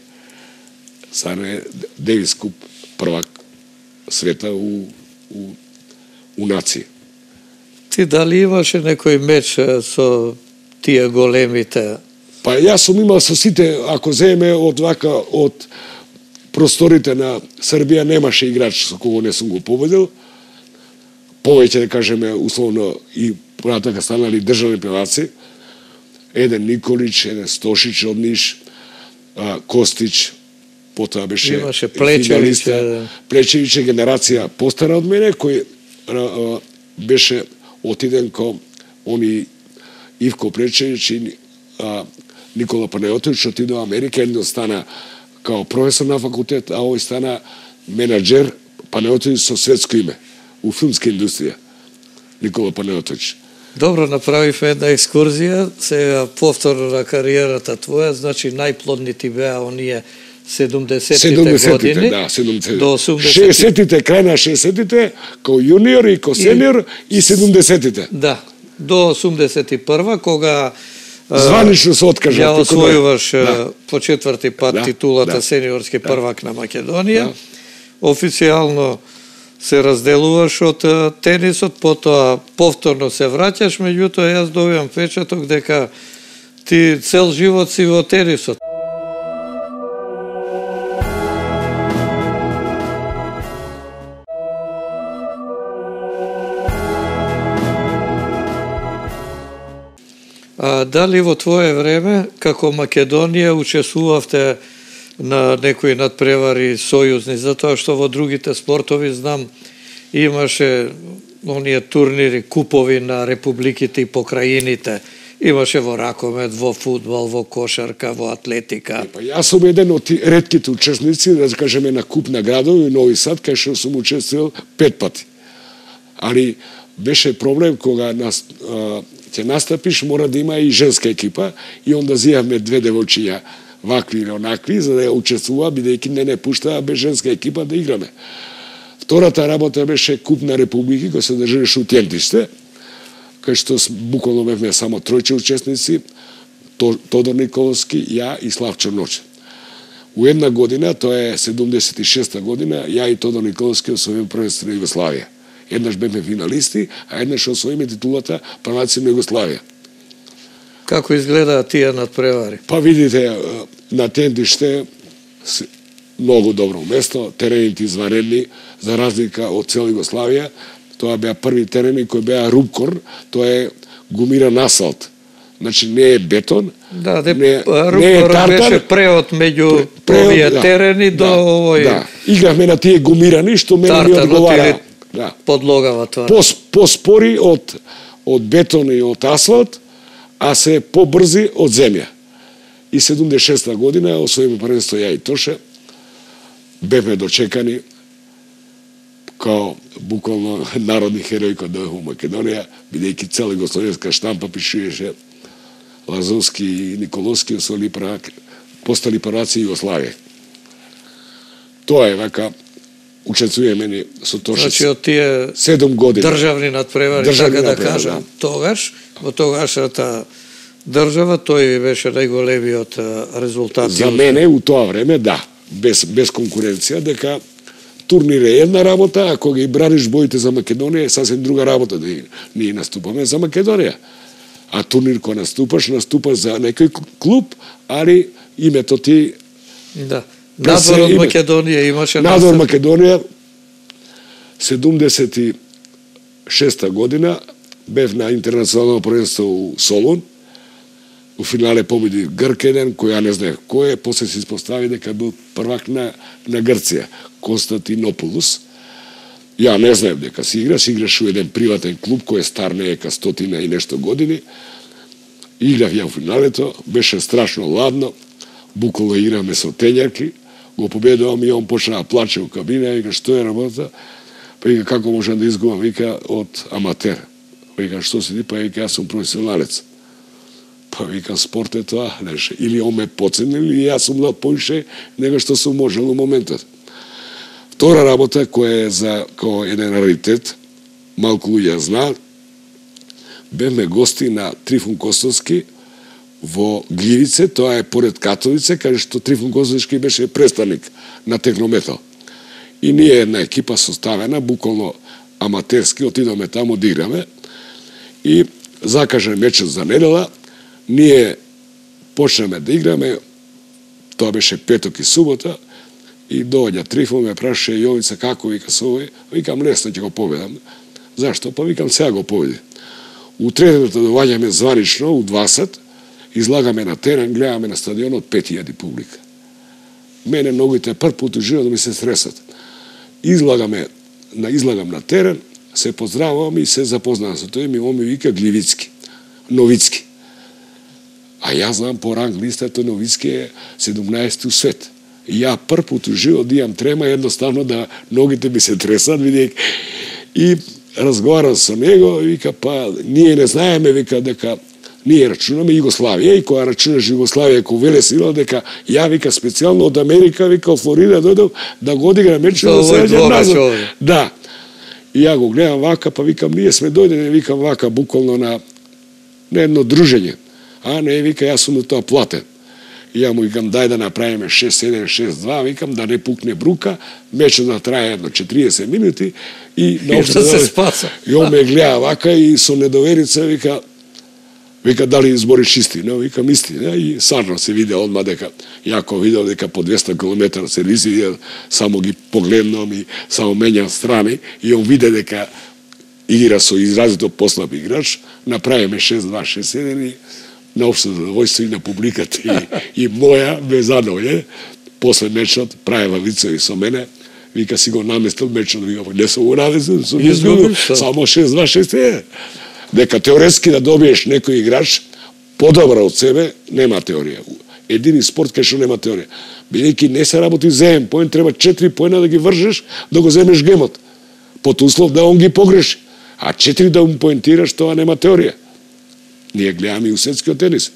Девис Куп првак света у нација. Ти дали имаше некој меч со тие големите? Па јас сум имал со сите, ако земе од вака, од просторите на Србија немаше играч со кого не сум го победил. Повеќе, да кажеме, условно и понатака станали државни певаци. Еден Николич, еден Стошич од Ниш, Костич, потоа беше Плечевич. Плечевич е генерација постара од мене, кој беше отиден кон они Ивко Плечевич и Никола Панеотович, отиде во Америка, едно стана као професор на факултет, а овој стана менаџер Панеотович со светско име у филмска индустрија. Никола Панеотович. Добро, направивме една екскурзија, сега повторно на кариерата твоја, значи најплодни ти беа оние 70-тите години, да, 70-тите. До 80-тите. 60-тите, крај на 60-тите, као јуниор и као сениор, и 70-тите. Да, до 81-ва, кога званично се откажа. Ја освојуваш по четврти пат титулата сениорски првак на Македонија. Официјално се разделуваш од тенисот, потоа повторно се враќаш, меѓутоа јас добивам печаток дека ти цел живот си во тенисот. А дали во твое време, како Македонија, учествувавте на некои надпревари сојузни, затоа што во другите спортови, знам, имаше оние турнири, купови на републиките и покрајините, имаше во ракомет, во фудбал, во кошарка, во атлетика. Па јас сум еден од ретките учесници, да кажеме, на Куп на градови во Нови Сад, кај што сум учествувал 5 пати. Али беше проблем кога ќе настапиш, мора да има и женска екипа, и онда зијавме 2 девојчиња, вакви или онакви, за да ја учествува, бидејќи не пуштаа без женска екипа да играме. Втората работа беше Куп на републики, кој се држеше у Тјентиште, кај што буквално бевме само тројче учесници, Тодор Николовски, ја и Слав Черноче. У една година, тоа е 76-та година, ја и Тодор Николовски освоиме првенство на Југославија. Еднаш бевме финалисти, а еднаш освоиме титулата прваци на Југославија. Како изгледаат тие надпревари? Па видите, на Тентиште многу добро место, терените изваредни, за разлика од цела Југославија. Тоа беа први терени кои беа рубкор, тоа е гумиран асфалт. Значи не е бетон, да, не е тартар, беше преод меѓу овие терени до овој. Да, игравме на тие гумирани што мене ми одговара. Да. Подлогава тоа. Поспори од бетон и од асфалт, а се побрзи од земја. И 76-та година освоиме првенство ја и Тоше. Бевме дочекани као буквално народни херои кои дојдоа во Македонија, бидејќи цела југословенска штампа пишуваше Лазовски и Николовски постали прваци Југославија. Тоа е вака, учествуваме ни со Тоше. Значи од тие 7 години државни надпревари, така да кажам, тогаш, во тогашната држава, тој беше најголемиот резултат. За мене у тоа време, да, без конкуренција, дека турнир е една работа, а кога ги браниш боите за Македонија е сасвим друга работа, да ние наступаме за Македонија. А турнир кој наступаш за некој клуб, али името ти... Да. Надвор од Македонија имаше... Надвор Македонија, 76-та година, бев на интернационално првенство у Солун, у финале победи Гркеден, кој ја не знаех кој е, после се испостави дека бил првак на Грција, Константинополус. Ја не знаев дека си играш у еден приватен клуб кој е стар неека 100 и нешто години. Играв ја у финалето, беше страшно ладно, буквално играме со тенјарки, го победувам и он почна да плаче у кабина, вика што е работа, па вика како можам да изгубам, вика од аматер. Вика што си ти, па вика јас сум професионалец. Па вика спорт е тоа, неше, или он ме поценил, или јас сум над поише него што сум можел у моментот. Втора работа која е за како еден раритет, малку луѓе знаат, бевме гости на Трифун Костовски во Гливице, тоа е поред Катовице, каде што Трифун Костовски беше представник на Технометал. И ние една екипа составена, буквално аматерски, отидоме таму да играме и закажен мечот за недела, ние почнеме да играме, тоа беше петок и субота, и доаѓа Трифун, ме праше Јовица како, вика со овој, викам лесно ќе го победам. Зашто? Па викам сега го победи. У третото доаѓаме званично у 20, излагаме на терен, гледаме на стадионот 5000 публика. Мене ногите прв пат у живот да ми се стресат. Излагам на терен, се поздравувам и се запознавам со тој, ми вика Гливицки, Новицки. А јас знам по ранг листата Новицки е 17 у свет. И ја прв пат у живот да имам трема, едноставно да ногите ми се тресат, видејќи. И разговарам со него, вика, па, ние не знаеме, вика, дека ние рачунаме Југославија, и која рачунаш Југославија кој веле сила, дека ја, вика, специјално од Америка, вика, од Флорида дојдов да го одигра меч да се најдем назад. Да. И ја го гледам вака, па викам, ние сме дојдени, викам вака, буквално на едно дружење. А не, вика, јас сум на тоа платен. И ја му викам, дај да направиме 6-1, 6-2, викам, да не пукне брука, мечот да трае едно 40 минути и наопшто се спаса. И он ме гледа вака и со недоверица вика дали избориш истина, викам истина и сарно се виде одма дека јако видел дека по 200 км сервиси, само ги погледнам и само менјам страни и он виде дека игра со изразито послаб играч, направиме 6-2, 6-1 и наопшто задоволство и на публиката и моја ме задоволе. После мечот правила вицеви со мене, вика си го наместил мечот, вика не сум го наместил, сум изгубил само 6-2, 6-1. Дека теоретски да добиеш некој играч подобро од себе, нема теорија. Едини спорт кај што нема теорија. Бидејќи не се работи земен поен, треба 4 поена да ги вржеш, да го земеш гемот. Под услов да он ги погреши. А 4 да му поентираш, тоа нема теорија. Ние гледаме и у светскиот тенис.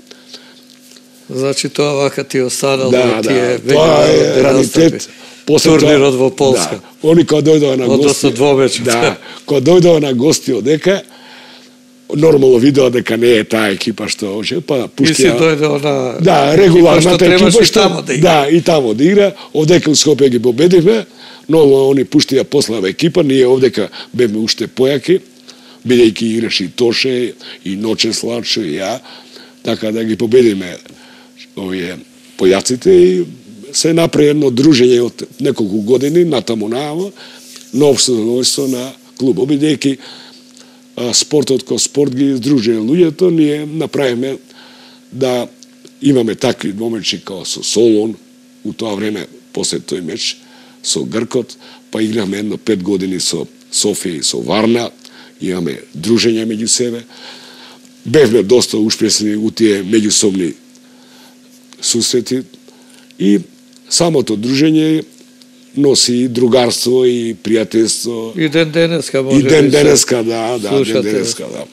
Значи тоа вака ти останало тие тоа е раритет. Турнирот во Полска. Да, они кога дојдоа на гости. Односно двомечот. Да, кога дојдоа на гости одека, нормално видеа дека не е таа екипа што hoće, па пуштија. И си дојдоа на да, регуларната екипа што тамо да игра. Да, и тамо да игра. Овдека у Скопје ги победивме, но они пуштија послава екипа, ние овдека бевме уште појаки, бидејќи играше и Тоше, и Ноче Слачо, и ја, така да ги победиме овие појаците и се направи едно дружење од неколку години, натаму наама, ново задоволство на клубот, бидејќи спортот кој спорт ги издружува луѓето, ние направиме да имаме такви момичи како со Солон, у тоа време, после тој меч, со Гркот, па играме едно 5 години со Софија и со Варна, имаме дружење меѓу себе. Бевме доста успешни у тие меѓусобни сусрети и самото дружење носи и другарство и пријателство. И ден денеска може. И ден денеска, да, ден денеска, да.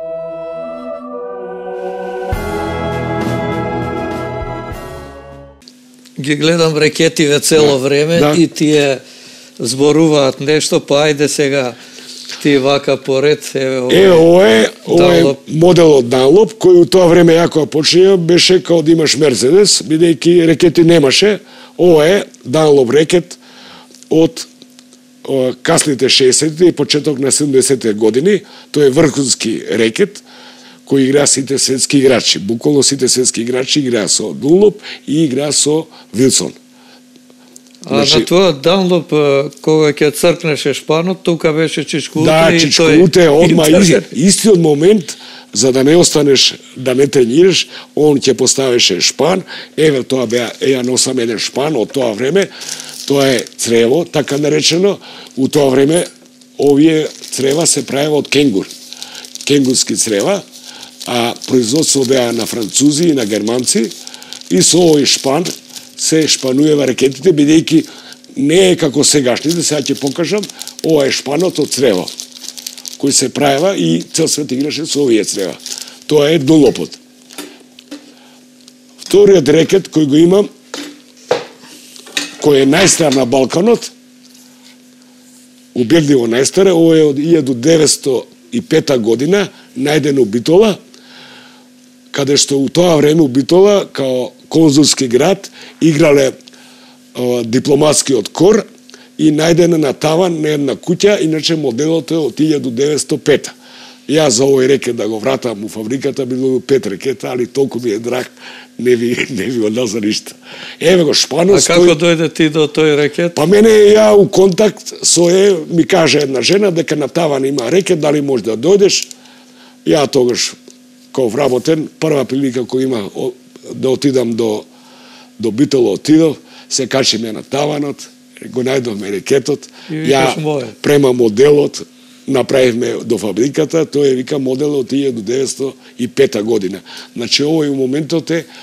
Ги гледам рекетиве цело време и тие зборуваат нешто, па ајде сега ти вака поред. Ова е моделот Данлоп, кој у тоа време јако почнеја беше као да имаш Мерцедес, бидејќи рекети немаше. Ова е Данлоп рекет од касните 60-те и почеток на 70-те години. Тој е врхунски рекет кој игра сите светски играчи. Буквално сите светски играчи играа со Данлоп и играа со Вилсон. А на тоа Данлоп, кога ќе цркнеше шпанот, тука беше Чичкуте. Да, Чичкуте, одма истиот момент, за да не останеш, да не тренираш, он ќе поставеше шпан, еве тоа беа, ја носам еден шпан од тоа време, тоа е црево, така наречено, у тоа време овие црева се правеа од кенгур. Кенгурски црева, а производство беа на французи и на германци, и со овој шпан се шпануева рекетите, бидејќи не е како сегашните, сега ќе покажам, ова е шпанот од црево, кој се правева и цел свет играше со овие црева. Тоа е долопот. Вториот рекет кој го имам, кој е најстар на Балканот, убедливо најстар, ова е од 1905 година, најден у Битола, каде што у тоа време у Битола, као конзулски град, играле дипломатскиот кор и најдена на таван на една куќа, иначе моделот е од 1905. Ја за овој рекет да го вратам у фабриката, било 5 рекета, али толку ми е драг, не ви однал за ништо. Еве го шпанот. А како дојде ти до тој рекет? Па мене ја у контакт со ми каже една жена дека на таван има рекет, дали може да дојдеш? Ја тогаш као вработен, прва прилика која има да отидам до Битола, отидов, се качиме на таванот, го најдовме рекетот, ја према моделот, направивме до фабриката, тој е вика модел од 1905 година. Значи овој у моментот е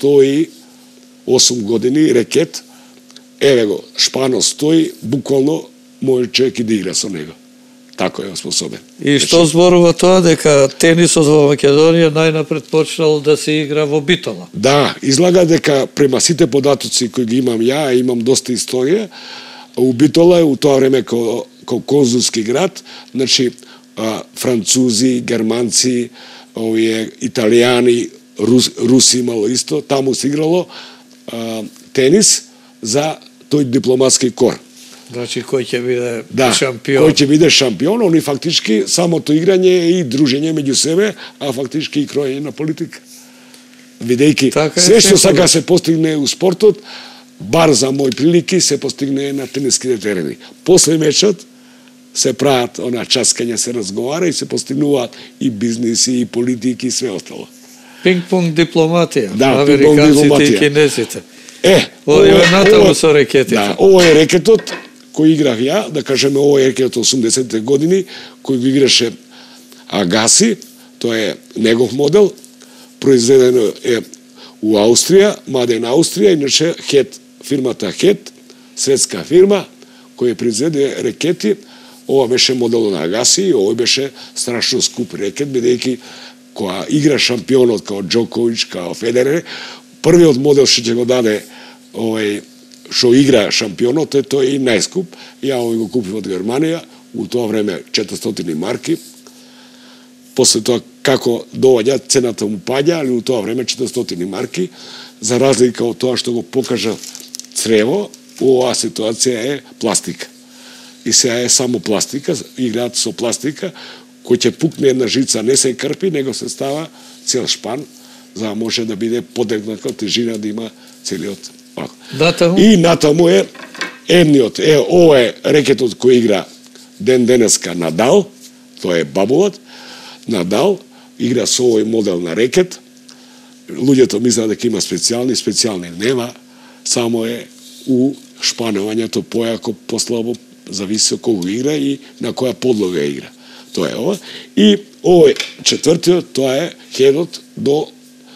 108 години рекет. Еве го, шпанот стои, буквално може човек и да игра со него. Тако е способен. И што зборува тоа дека тенисот во Македонија најнапред почнал да се игра во Битола? Да, излага дека према сите податоци кои ги имам ја, имам доста историја, у Битола е у тоа време као конзулски град, значи французи, германци, овие италијани, руси имало исто, таму се играло тенис за тој дипломатски кор. Значи кој ќе биде шампион? Кој ќе биде шампион, они фактички самото играње е и дружење меѓу себе, а фактички и кроење на политика. Видејќи се што сака се постигне у спортот, бар за мои прилики се постигне на тениските терени. После мечот се прават часкање, се разговара и се постигнуваат и бизниси, и политики, и све остало. Пинг-понг дипломатија, да, американците и кинезите. Одиме натаму со рекетите. Да, ово е рекетот кој играв ја, да кажеме ово е рекетот 80-те години, кој го играше Агаси, тоа е негов модел, произведено е у Аустрија, маден Аустрија, иначе Хет, фирмата Хет, светска фирма, која произведе рекети. Ова беше модел на Агаси, овој беше страшно скуп рекет, бидејќи која игра шампионот као Джокович, као Федерер, првиот модел што ќе го даде овој што игра шампионот, тој е и најскуп. Ја овој го купив од Германија, у тоа време 400 марки. После тоа како доаѓа, цената му паѓа, али у тоа време 400 марки, за разлика од тоа што го покажа црево, оваа ситуација е пластика. И сега е само пластика, играат со пластика, кој ќе пукне една жица, не се крпи, него се става цел шпан, за да може да биде подегната тежина да има целиот. Натаму? И натаму е едниот, ова е рекетот кој игра ден денеска Надал, тоа е бабулот, Надал игра со овој модел на рекет. Луѓето мислат дека има специјални нема, само е у шпанувањето појако, послабо, зависи од кого игра и на која подлога игра. Тоа е ова. И овој четвртиот, тоа е хедот до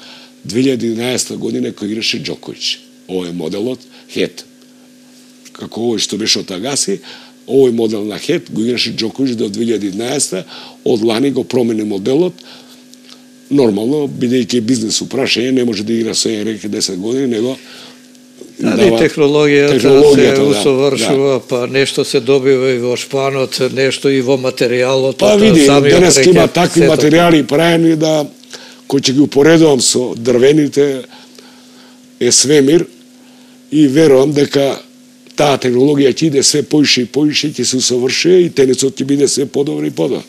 2011 година кој играше Джокович. Овој моделот Хет. Како овој што беше од Агаси, овој модел на Хет го играше Джокович до 2011, од лани го промени моделот. Нормално, бидејќи бизнес упрашање, не може да игра со еден рекет 10 години, него Али технологијата се усовршува, па нешто се добива и во шпанот, нешто и во материјалот. Па види, денес има такви материјали правени да, кој ќе ги упоредувам со дрвените, е свемир и верувам дека таа технологија ќе иде све поише и поише, ќе се усовршува и тенисот ќе биде све подобро и подобро.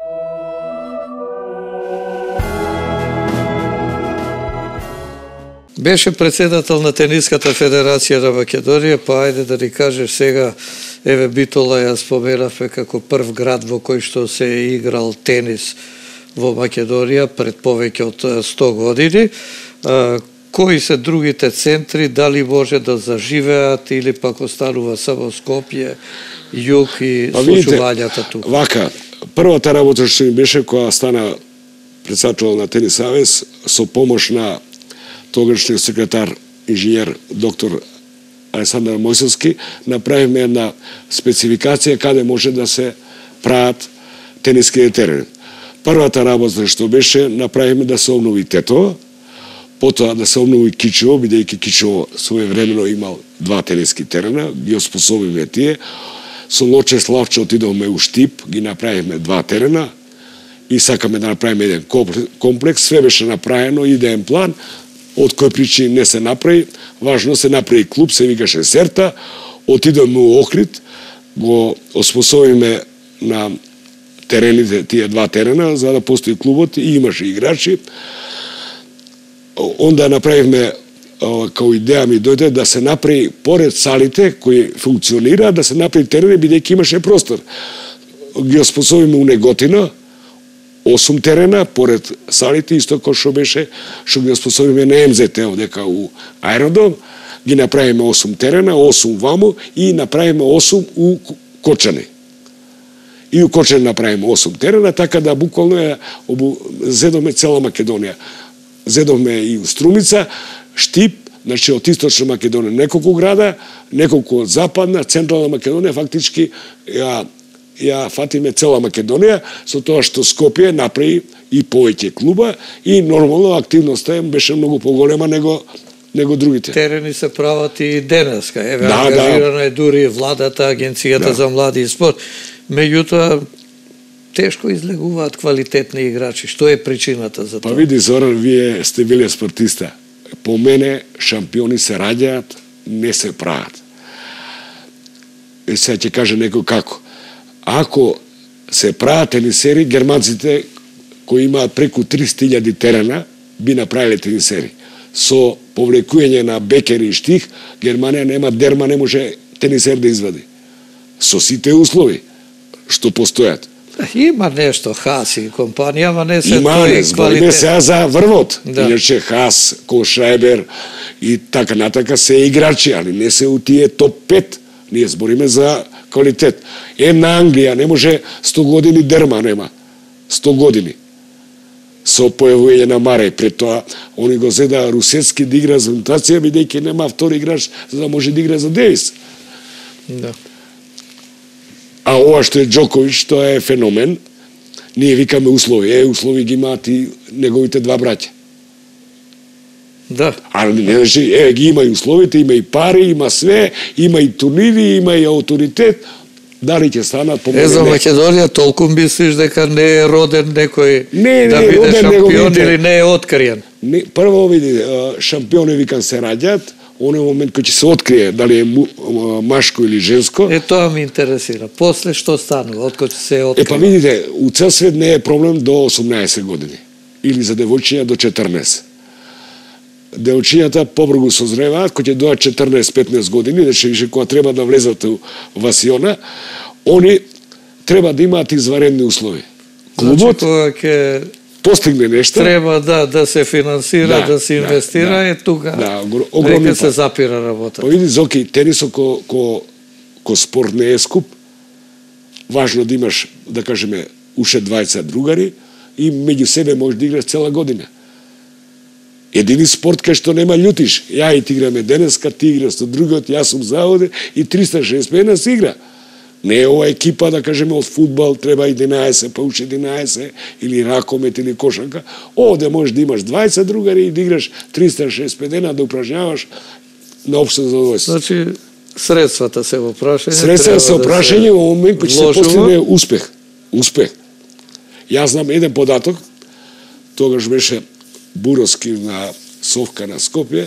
Беше председател на Тениската федерација на Македонија, па ајде да ни кажеш сега, еве Битола ја споменавме како прв град во кој што се играл тенис во Македонија пред повеќе од 100 години. Кои се другите центри, дали може да заживеат или пак останува само Скопје југ и случувањата тука. Вака, првата работа што ми беше кога стана председател на Тенис Савез со помош на тогашниот секретар инженер доктор Александар Мојсовски, направивме една спецификација каде може да се прават тениските терени. Првата работа што беше, направивме да се обнови Тетово, потоа да се обнови Кичево, бидејќи Кичево своевремено имал 2 тениски терена, ги оспособиме тие. Со Лоче Славче отидовме у Штип, ги направивме 2 терена и сакаме да направиме еден комплекс. Све беше направено, идеен план, од кој причини не се направи. Важно се направи клуб, се викаше Серта, отидовме у Охрид, го оспособиме на терените, тие 2 терена, за да постои клубот и имаше играчи. Онда направивме, као идеја ми дојде, да се направи поред салите кои функционира, да се направи терени, бидејќи имаше простор. Ги оспособиме у Неготина, 8 терена, поред салите, исто кој што беше, што ги оспособиме на МЗТ, одека у аеродром, ги направиме 8 терена, 8 ваму и направиме 8 у Кочани. И у Кочани направиме 8 терена, така да буквално зедоме цела Македонија. Зедовме и у Струмица, Штип, значи од Источна Македонија неколку града, неколку од Западна, Централна Македонија, фактички ја фатиме цела Македонија, со тоа што Скопје направи и повеќе клуба и нормално активноста беше многу поголема него другите. Терени се прават и денеска. Еве, ангажирана е дури владата, Агенцијата за млади и спорт. Меѓутоа, тешко излегуваат квалитетни играчи. Што е причината за тоа? Па види, Зоран, вие сте биле спортиста. По мене, шампиони се раѓаат, не се прават. И сега ќе каже некој како. Ако се прават тенисери, германците кои имаат преку 300.000 терена, би направиле тенисери. Со повлекување на Бекер и Штих, Германија нема дерма, не може тенисер да извади. Со сите услови што постојат. Има нешто, Хас и компанија, ама не се има, тој збориме сега за врвот. Да. Иначе Хас, Колшрајбер и така натака се играчи, али не се у тие топ 5. Ние збориме за квалитет. Една Англија не може 100 години дерма нема. 100 години. Со појавување на Мареј. Пред тоа, они го зеда Русецки да игра за нотација, бидејќи нема втори играч за да може да игра за Девис. Да. А ова што е Џоковиќ, тоа е феномен. Ние викаме услови. Услови ги имаат и неговите 2 браќа. Да. А не значи, ги има и условите, има и пари, има све, има и турнири, има и авторитет. Дали ќе станат по За Македонија толку мислиш дека не е роден некој да биде роден, шампион или не е откриен? Прво види, шампиони викам се раѓаат, оној момент кој ќе се открие дали е машко или женско. Тоа ме интересира. После што станува, откој се открие? Па видите, у цел свет не е проблем до 18 години. Или за девојчиња до 14. Девојчињата побрзо созреваат, кога ќе дојат 14-15 години, значи више кога треба да влезат во Васиона, они треба да имаат изваредни услови. Клубот кога ќе постигне нешто, треба да се финансира, да се инвестира, е тука. Да, огромно се запира работата. Па види, Зоки, тенисот ко спорт не е скуп. Важно да имаш, да кажеме, уште 20 другари и меѓу себе можеш да играш цела година. Едини спорт кај што нема љутиш. Ја и ти играме денеска, ти играш со другиот, јас сум заводе и 365 се игра. Не е ова екипа, да кажеме, од фудбал треба 11, па уште 11, или ракомет, или кошарка. Овде можеш да имаш 20 другари и да играш 365 дена, да упражняваш на општо задоволство. Значи, средствата се во прашање. Средствата се во прашање во момент кој ќе се постигне успех. Успех. Јас знам еден податок, тогаш беше Буровски на Совка на Скопје,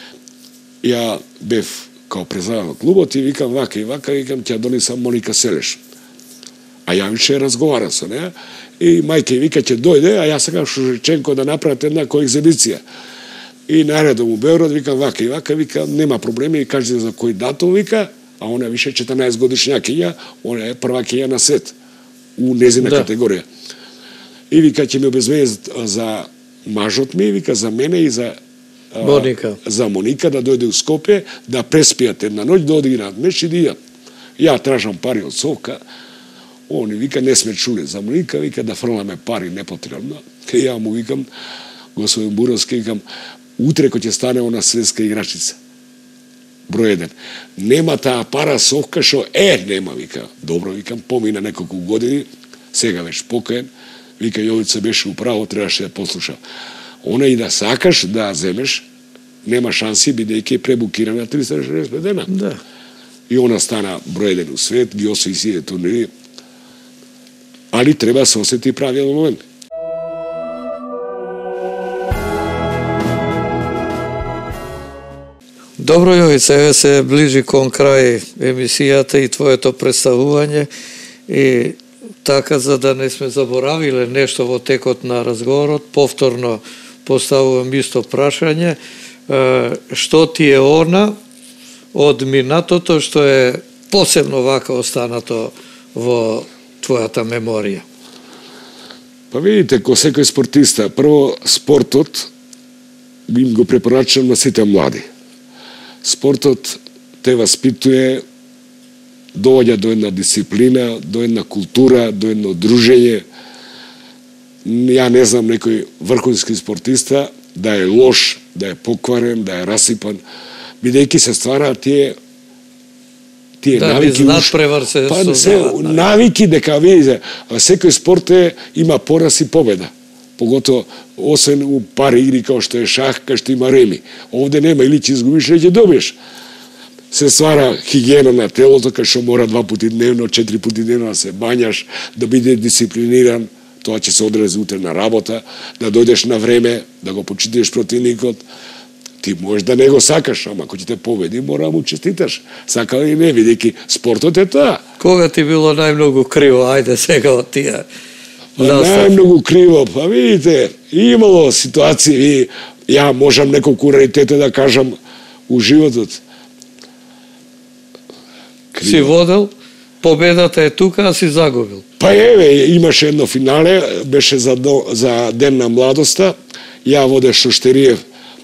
ја бев као председател на клубот и викам вака и вака, викам ќе донесам Моника Селеш. А ја више разговарам со неа и мајка и вика ќе дојде, а јас сакам Шушеченко да направат една коекзибиција. И наредом у Београд викам вака и вака, викам нема проблеми, и кажете за кој датум, вика, а она више 14 годишњакиња, она е првакиња на свет у незина категорија. И вика ќе ми обезбеди за мажот ми, вика за мене и за Моника. За Моника да дојде у Скопје, да преспијат една ноќ, да одиграат меч и да идат. Ja tražam pari od Sovka, on vika, ne sme čuli za mlika, vika da frla me pari nepotrebno. Ja mu vikam, gospodin Burovski, vikam, utre ko će stane ona svetska igračica. Broj 1. Nema ta para Sovka što, nema, vika. Dobro, vikam, pomina nekoliko godini, сега već pokajen, vika, Jovica beše upravo, trebaš da posluša. Ona i da sakaš, da zemeš, nema šansi, bidejke je prebukirana 365 dana. Da. I ona stana broj 1 u svet, gdje osvoji sije turniri, ali treba se osjeti pravilan moment. Добро, Јовица, еве се ближи кон крај емисијата и твоето представување и така за да не сме заборавиле нешто во текот на разговорот, повторно поставувам исто прашање, што ти е она од минатото што е посебно вака останато во твојата меморија? Па видите, ко секој спортиста, прво спортот им го препорачам на сите млади. Спортот те васпитуе, доаѓа до една дисциплина, до една култура, до едно дружење. Ја не знам некој врхунски спортиста да е лош, да е покварен, да е расипан, бидејќи се ствараат тие навики. Навики дека видите, секој спорт има пораз и победа. Поготово, освен у пари игри као што е шах, као што има реми. Овде нема, или ќе изгубиш, или ќе добиеш. Се ствара хигиена на телото, као што мора 2 пати дневно, 4 пати дневно да се бањаш, да биде дисциплиниран, тоа ќе се одрази утре на работа, да дојдеш на време, да го почитиш противникот. Ти можеш да не го сакаш, ама ако ќе те победи, мора да му честиташ. Сака или не, видејќи спортот е тоа. Кога ти било најмногу криво, ајде сега од тие? Најмногу криво, па видите, имало ситуации, ја можам неколку раритета да кажам у животот. Криво. Си водел, победата е тука, а си загубил. Па еве, имаше едно финале, беше за Ден на младоста, ја водеш Шоштериев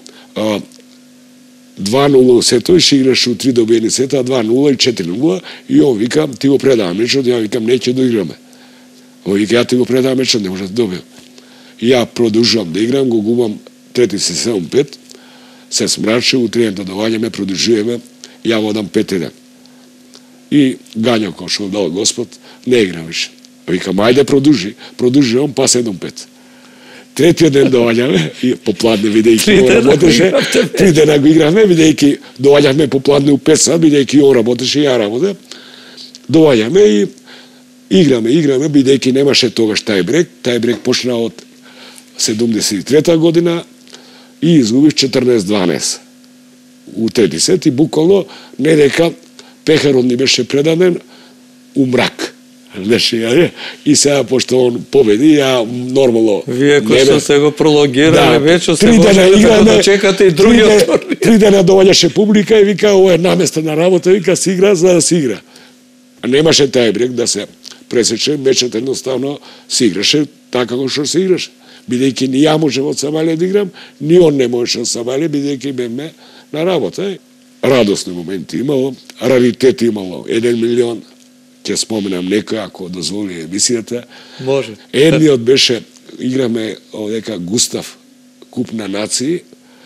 2-0 сето и ще играш у 3 добиени сета, 2-0 и 4-0, и он вика, ти го предавам мечот, ја викам, неќе да играме. Он вика, ја ти го предавам мечот, не може да добијам. И ја продолжувам да играм, го губам трети се 7-5, се смраче, утре да доваѓаме, продолжуваме, ја водам 5-1. И Гањо, кој што дал Господ, не играм више. Викам, ајде продолжувам, па 7-5. Третиот ден доваѓаме, и попладне, видејќи он работеше, 3 дена го игравме, видејќи доваѓаме попладне у 5 сат, видејќи он работеше, ја работе. Доваѓаме и играме, бидејќи немаше тогаш тајбрек почна од 73 година и изгубив 14-12 у трети сет и буквално не дека пехарот ни беше предаден у мрак. И сега, пошто он победи, ја нормално... Вие кој што се го прологираме, вече се можете да го дочекате и другиот турнир. 3 дена доваѓаше публика и вика, ова е наместена работа, вика, си игра за да си игра. А немаше тајбрек да се пресече, мечот едноставно си играше така како што се играше. Бидејќи ни ја можем од Самалија да играм, ни он не можеше од Самалија, бидејќи беме на работа. Радосни моменти имало, раритети имало, 1 милион, ќе споменам некој, ако дозволи емисијата. Може. Едниот беше, играме овдека Густав, Куп на нации,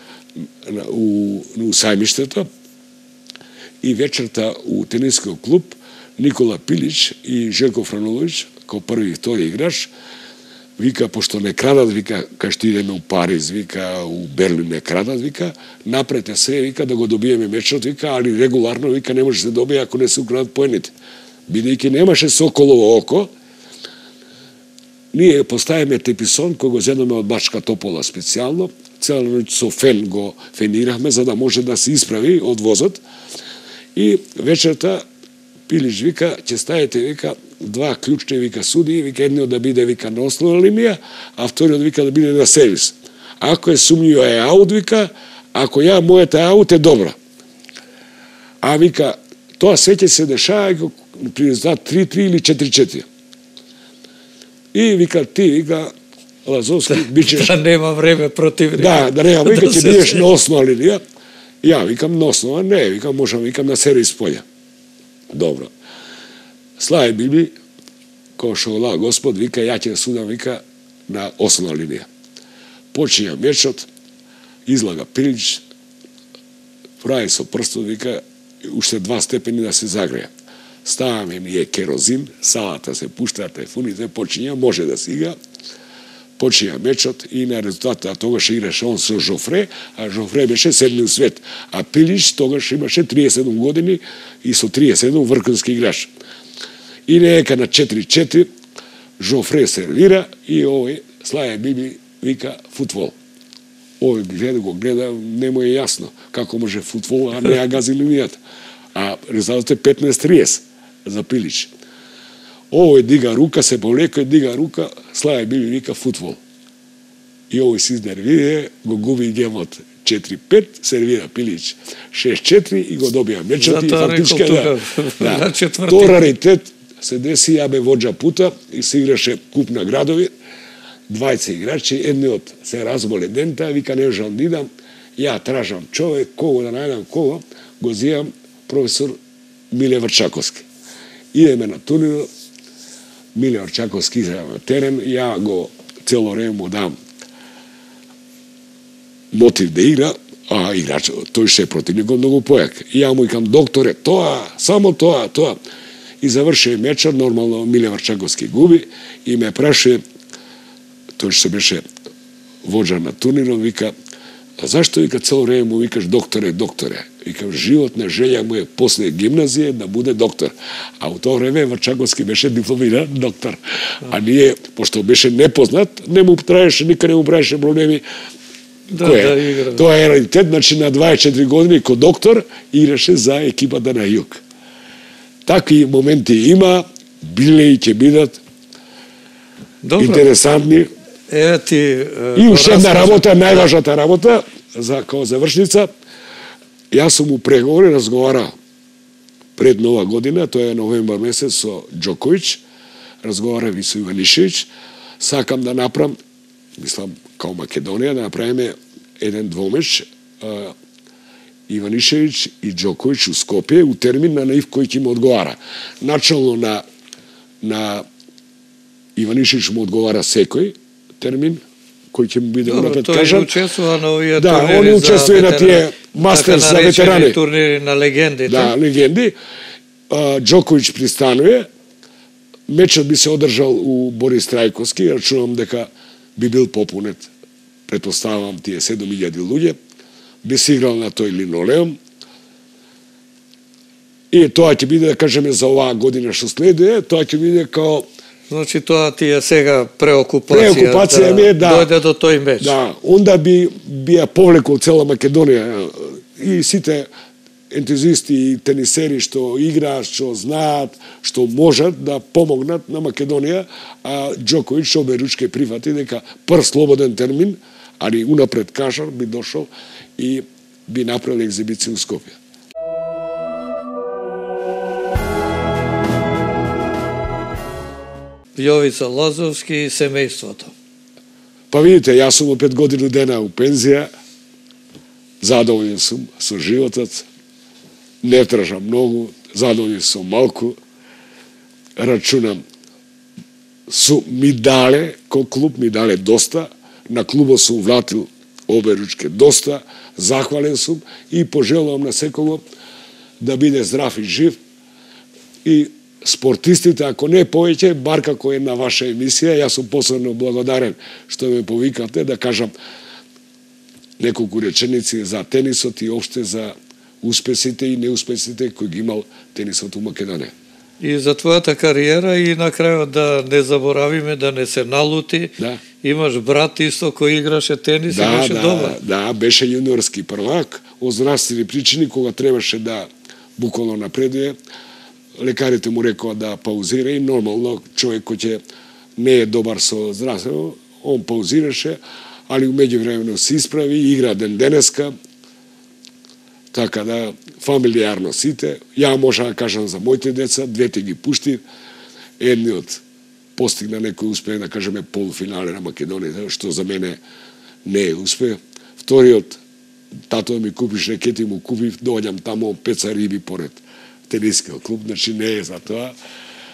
у Сајмиштето, и вечерта у тенискиот клуб Никола Пилич и Желко Франулович, кој први и втори играш, вика, пошто не крадат, вика, кај што идеме у Париз, вика, у Берлин не крадат, вика, напрете се, вика, да го добиеме мечот, вика, али регуларно, вика, не може да се добие ако не се украдат поените. Бидејќи немаше соколово око, ние поставиме теписон, кој го зедоме од Бачка Топола специјално, цела ноќ со фен го фенирахме, за да може да се исправи од возот, и вечерта Пилич вика, ќе ставите, вика, 2 клучни, вика, суди, вика, едниот да биде, вика, на основна линија, а вториот, вика, да биде на сервис. Ако е сумњиво е аут, вика, ако ја мојата аут е добра. А вика, тоа се ќе се дешава при резултат 3-3 или 4-4. И вика, ти, вика, Лазовски, бичеш... Да нема време противник. Да нема, вика, ќе бидеш на основна линија. Ја викам на основа, не, викам, можам, викам на сервис полја. Добро. Славе Биби, кој што волаа Господ, вика, ја ќе судам, вика, на основна линија. Почиња мечот, излага Пилич, прави со прстот, вика, уште 2 степени да се загреја. Ставаме ние керозин, салата се пушта, тефуните, почиња, може да се игра. Почиња мечот и на резултатот, тогаш играше он со Жофре, а Жофре беше 7 свет. А Пилич тогаш имаше 37 години и со 37 врховски играч. И нека на 4-4 Жофре сервира и овој Славе Биби вика футбол. Овој го гледа, не му е јасно како може футбол, а не ја гази линијата. А резултатот е 15-30 за Пилич. Овој дига рука, се полекој дига рука, Славе Биби вика футбол. И овој се изнервира, го губи гемот 4-5, сервира Пилич 6-4 и го добија мечот и фактички на четврти. Тој раритет се деси, ја бе воджа пута и се играше куп на градови. 20 играчи, едниот се разболе дента, вика не можам да идам, ја тражам човек, кого да најдам, кого, го зијам професор Миле Врчаковски. Идеме на турнир, Миле Врчаковски израја на терен, ја го цело време му дам мотив да игра, а играч, тој ше противникот многу појак. И ја му икам, докторе, тоа, само тоа. И заврши мечот, нормално Миле Врчаковски губи и ме прашува, тој што беше воджа на турнирот, вика, зашто вика цело време му викаш докторе? Викам, животна желја му е после гимназија да биде доктор. А у тоа време Врчаковски беше дипломиран доктор. А ние, пошто беше непознат, не му траеше, никаде му правеше проблеми. Игра. Тоа е раритет, значи на 24 години ко доктор играше за екипата на Југ. Такви моменти има, биле и ќе бидат интересантни. И уште една работа, најважната работа, као завршница, јас сум у преговори разговарал пред Нова година, тоа е новембар месец со Џоковиќ, разговарав и со Иванишевиќ, сакам да направам, мислам, као Македонија, да направиме еден двомеч, Иванишевиќ и Џоковиќ у Скопје, у термин на наив кој ќе му одговара. Начално на Иванишевиќ му одговара секој термин, кој ќе му биде унапред кажан. Тој учествува на овие турнири. Да, он учествува на тие мастерс за ветерани. Турнири на легендите. Да, легенди. Џоковиќ пристанува. Мечот би се одржал у Борис Трајковски, рачунам дека би бил попунет. Предпоставам тие 7000 луѓе. Би се играл на тој линолеум. И тоа ќе биде, да кажеме, за оваа година што следува, тоа ќе биде као... Значи тоа ти е сега преокупација да дојде до тој меч. Да, онда би ја повлекол цела Македонија и сите ентузијасти и тенисери што играат, што знаат, што можат да помогнат на Македонија, а Џоковиќ оберучке прифати дека прв слободен термин, али унапред кажан, би дошол и би направил екзибиција у Скопје. Јовица Лазовски и семејството. Па видите, јас сум 5 години дена у пензија, задоволен сум со животот, не тражам многу, задоволен сум малку, рачунам, ми дале, ко клуб ми дале доста, на клубот сум влатил оберучке доста, захвален сум и пожелувам на секого да биде здрав и жив и спортистите, ако не повеќе, бар како една ваша емисија, јас сум посебно благодарен што ме повикате да кажам неколку реченици за тенисот и опште за успесите и неуспесите кои ги имал тенисот у Македонија. И за твојата кариера и на крајот да не заборавиме, да не се налути. Да. Имаш брат исто кој играше тенис и беше добар. Да, беше јуниорски првак, од здравствени причини кога требаше да буквално напредuje. Лекарите му рекоа да паузира и нормално човек кој ќе не е добар со здравствено, он паузираше, али меѓувремено се исправи и игра ден денеска. Така да, фамилијарно сите. Ја можам да кажам за моите деца, двете ги пуштив. Едниот постигна некој успех, да кажеме, полуфинале на Македонија, што за мене не е успех. Вториот, тато ми купиш ракети, му купив, доаѓам тамо, пеца риби поред тенискиот клуб, значи не е за тоа.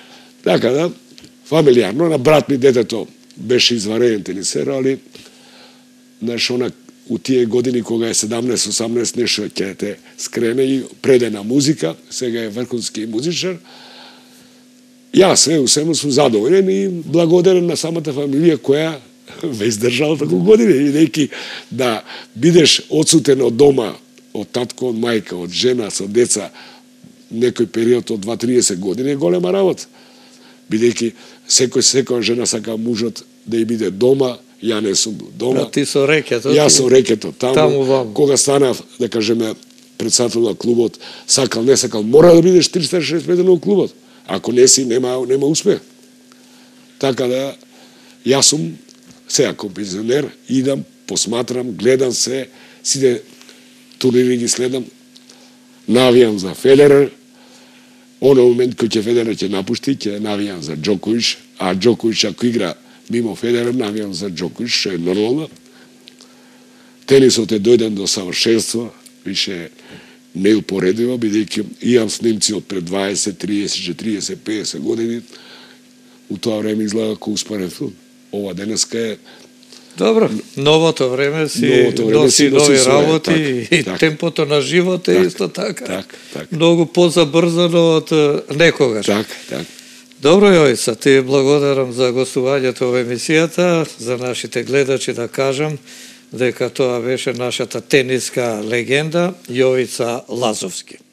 Така да, фамилиарно, на брат ми детето беше извареден тенисер, али знаеш, она у тие години кога е 17-18 нешто ќе те скрене и преде на музика, сега е врхунски музичар. Јас све у сему сум задоволен и благодарен на самата фамилија која ве издржала тако години, бидејќи да бидеш отсутен од дома, од татко, од мајка, од жена, со деца, некој период од 2-30 години е голема работа. Бидејќи секоја жена сака мужот да ја биде дома, ја не сум дома. Да, ти со рекето. Јас со рекето таму ваму. Кога станав, да кажеме, председател на клубот, сакал, не сакал, мора да бидеш 365 дена у клубот. Ако не си, нема успех. Така да, јас сум сега компензионер, идам, посматрам, гледам се, сите турнири ги следам, навијам за Федерер, оно момент кој ќе Федерер ќе напушти, ќе навијам за Джокович, а Джокович ако игра мимо Федерер, навијам за Джокович, што е нормално. Тенисот е дојден до савршенство, више не е упоредиво, бидејќи имам снимци од пред 20, 30, 40, 50 години, у тоа време изгледа како успорен филм. Ова денеска е... Добро, новото време си носи нови работи и темпото на живот е исто така. Многу позабрзано од некогаш. Така. Добро, Јовица, ти благодарам за гостувањето во емисијата, за нашите гледачи да кажам дека тоа беше нашата тениска легенда Јовица Лазовски.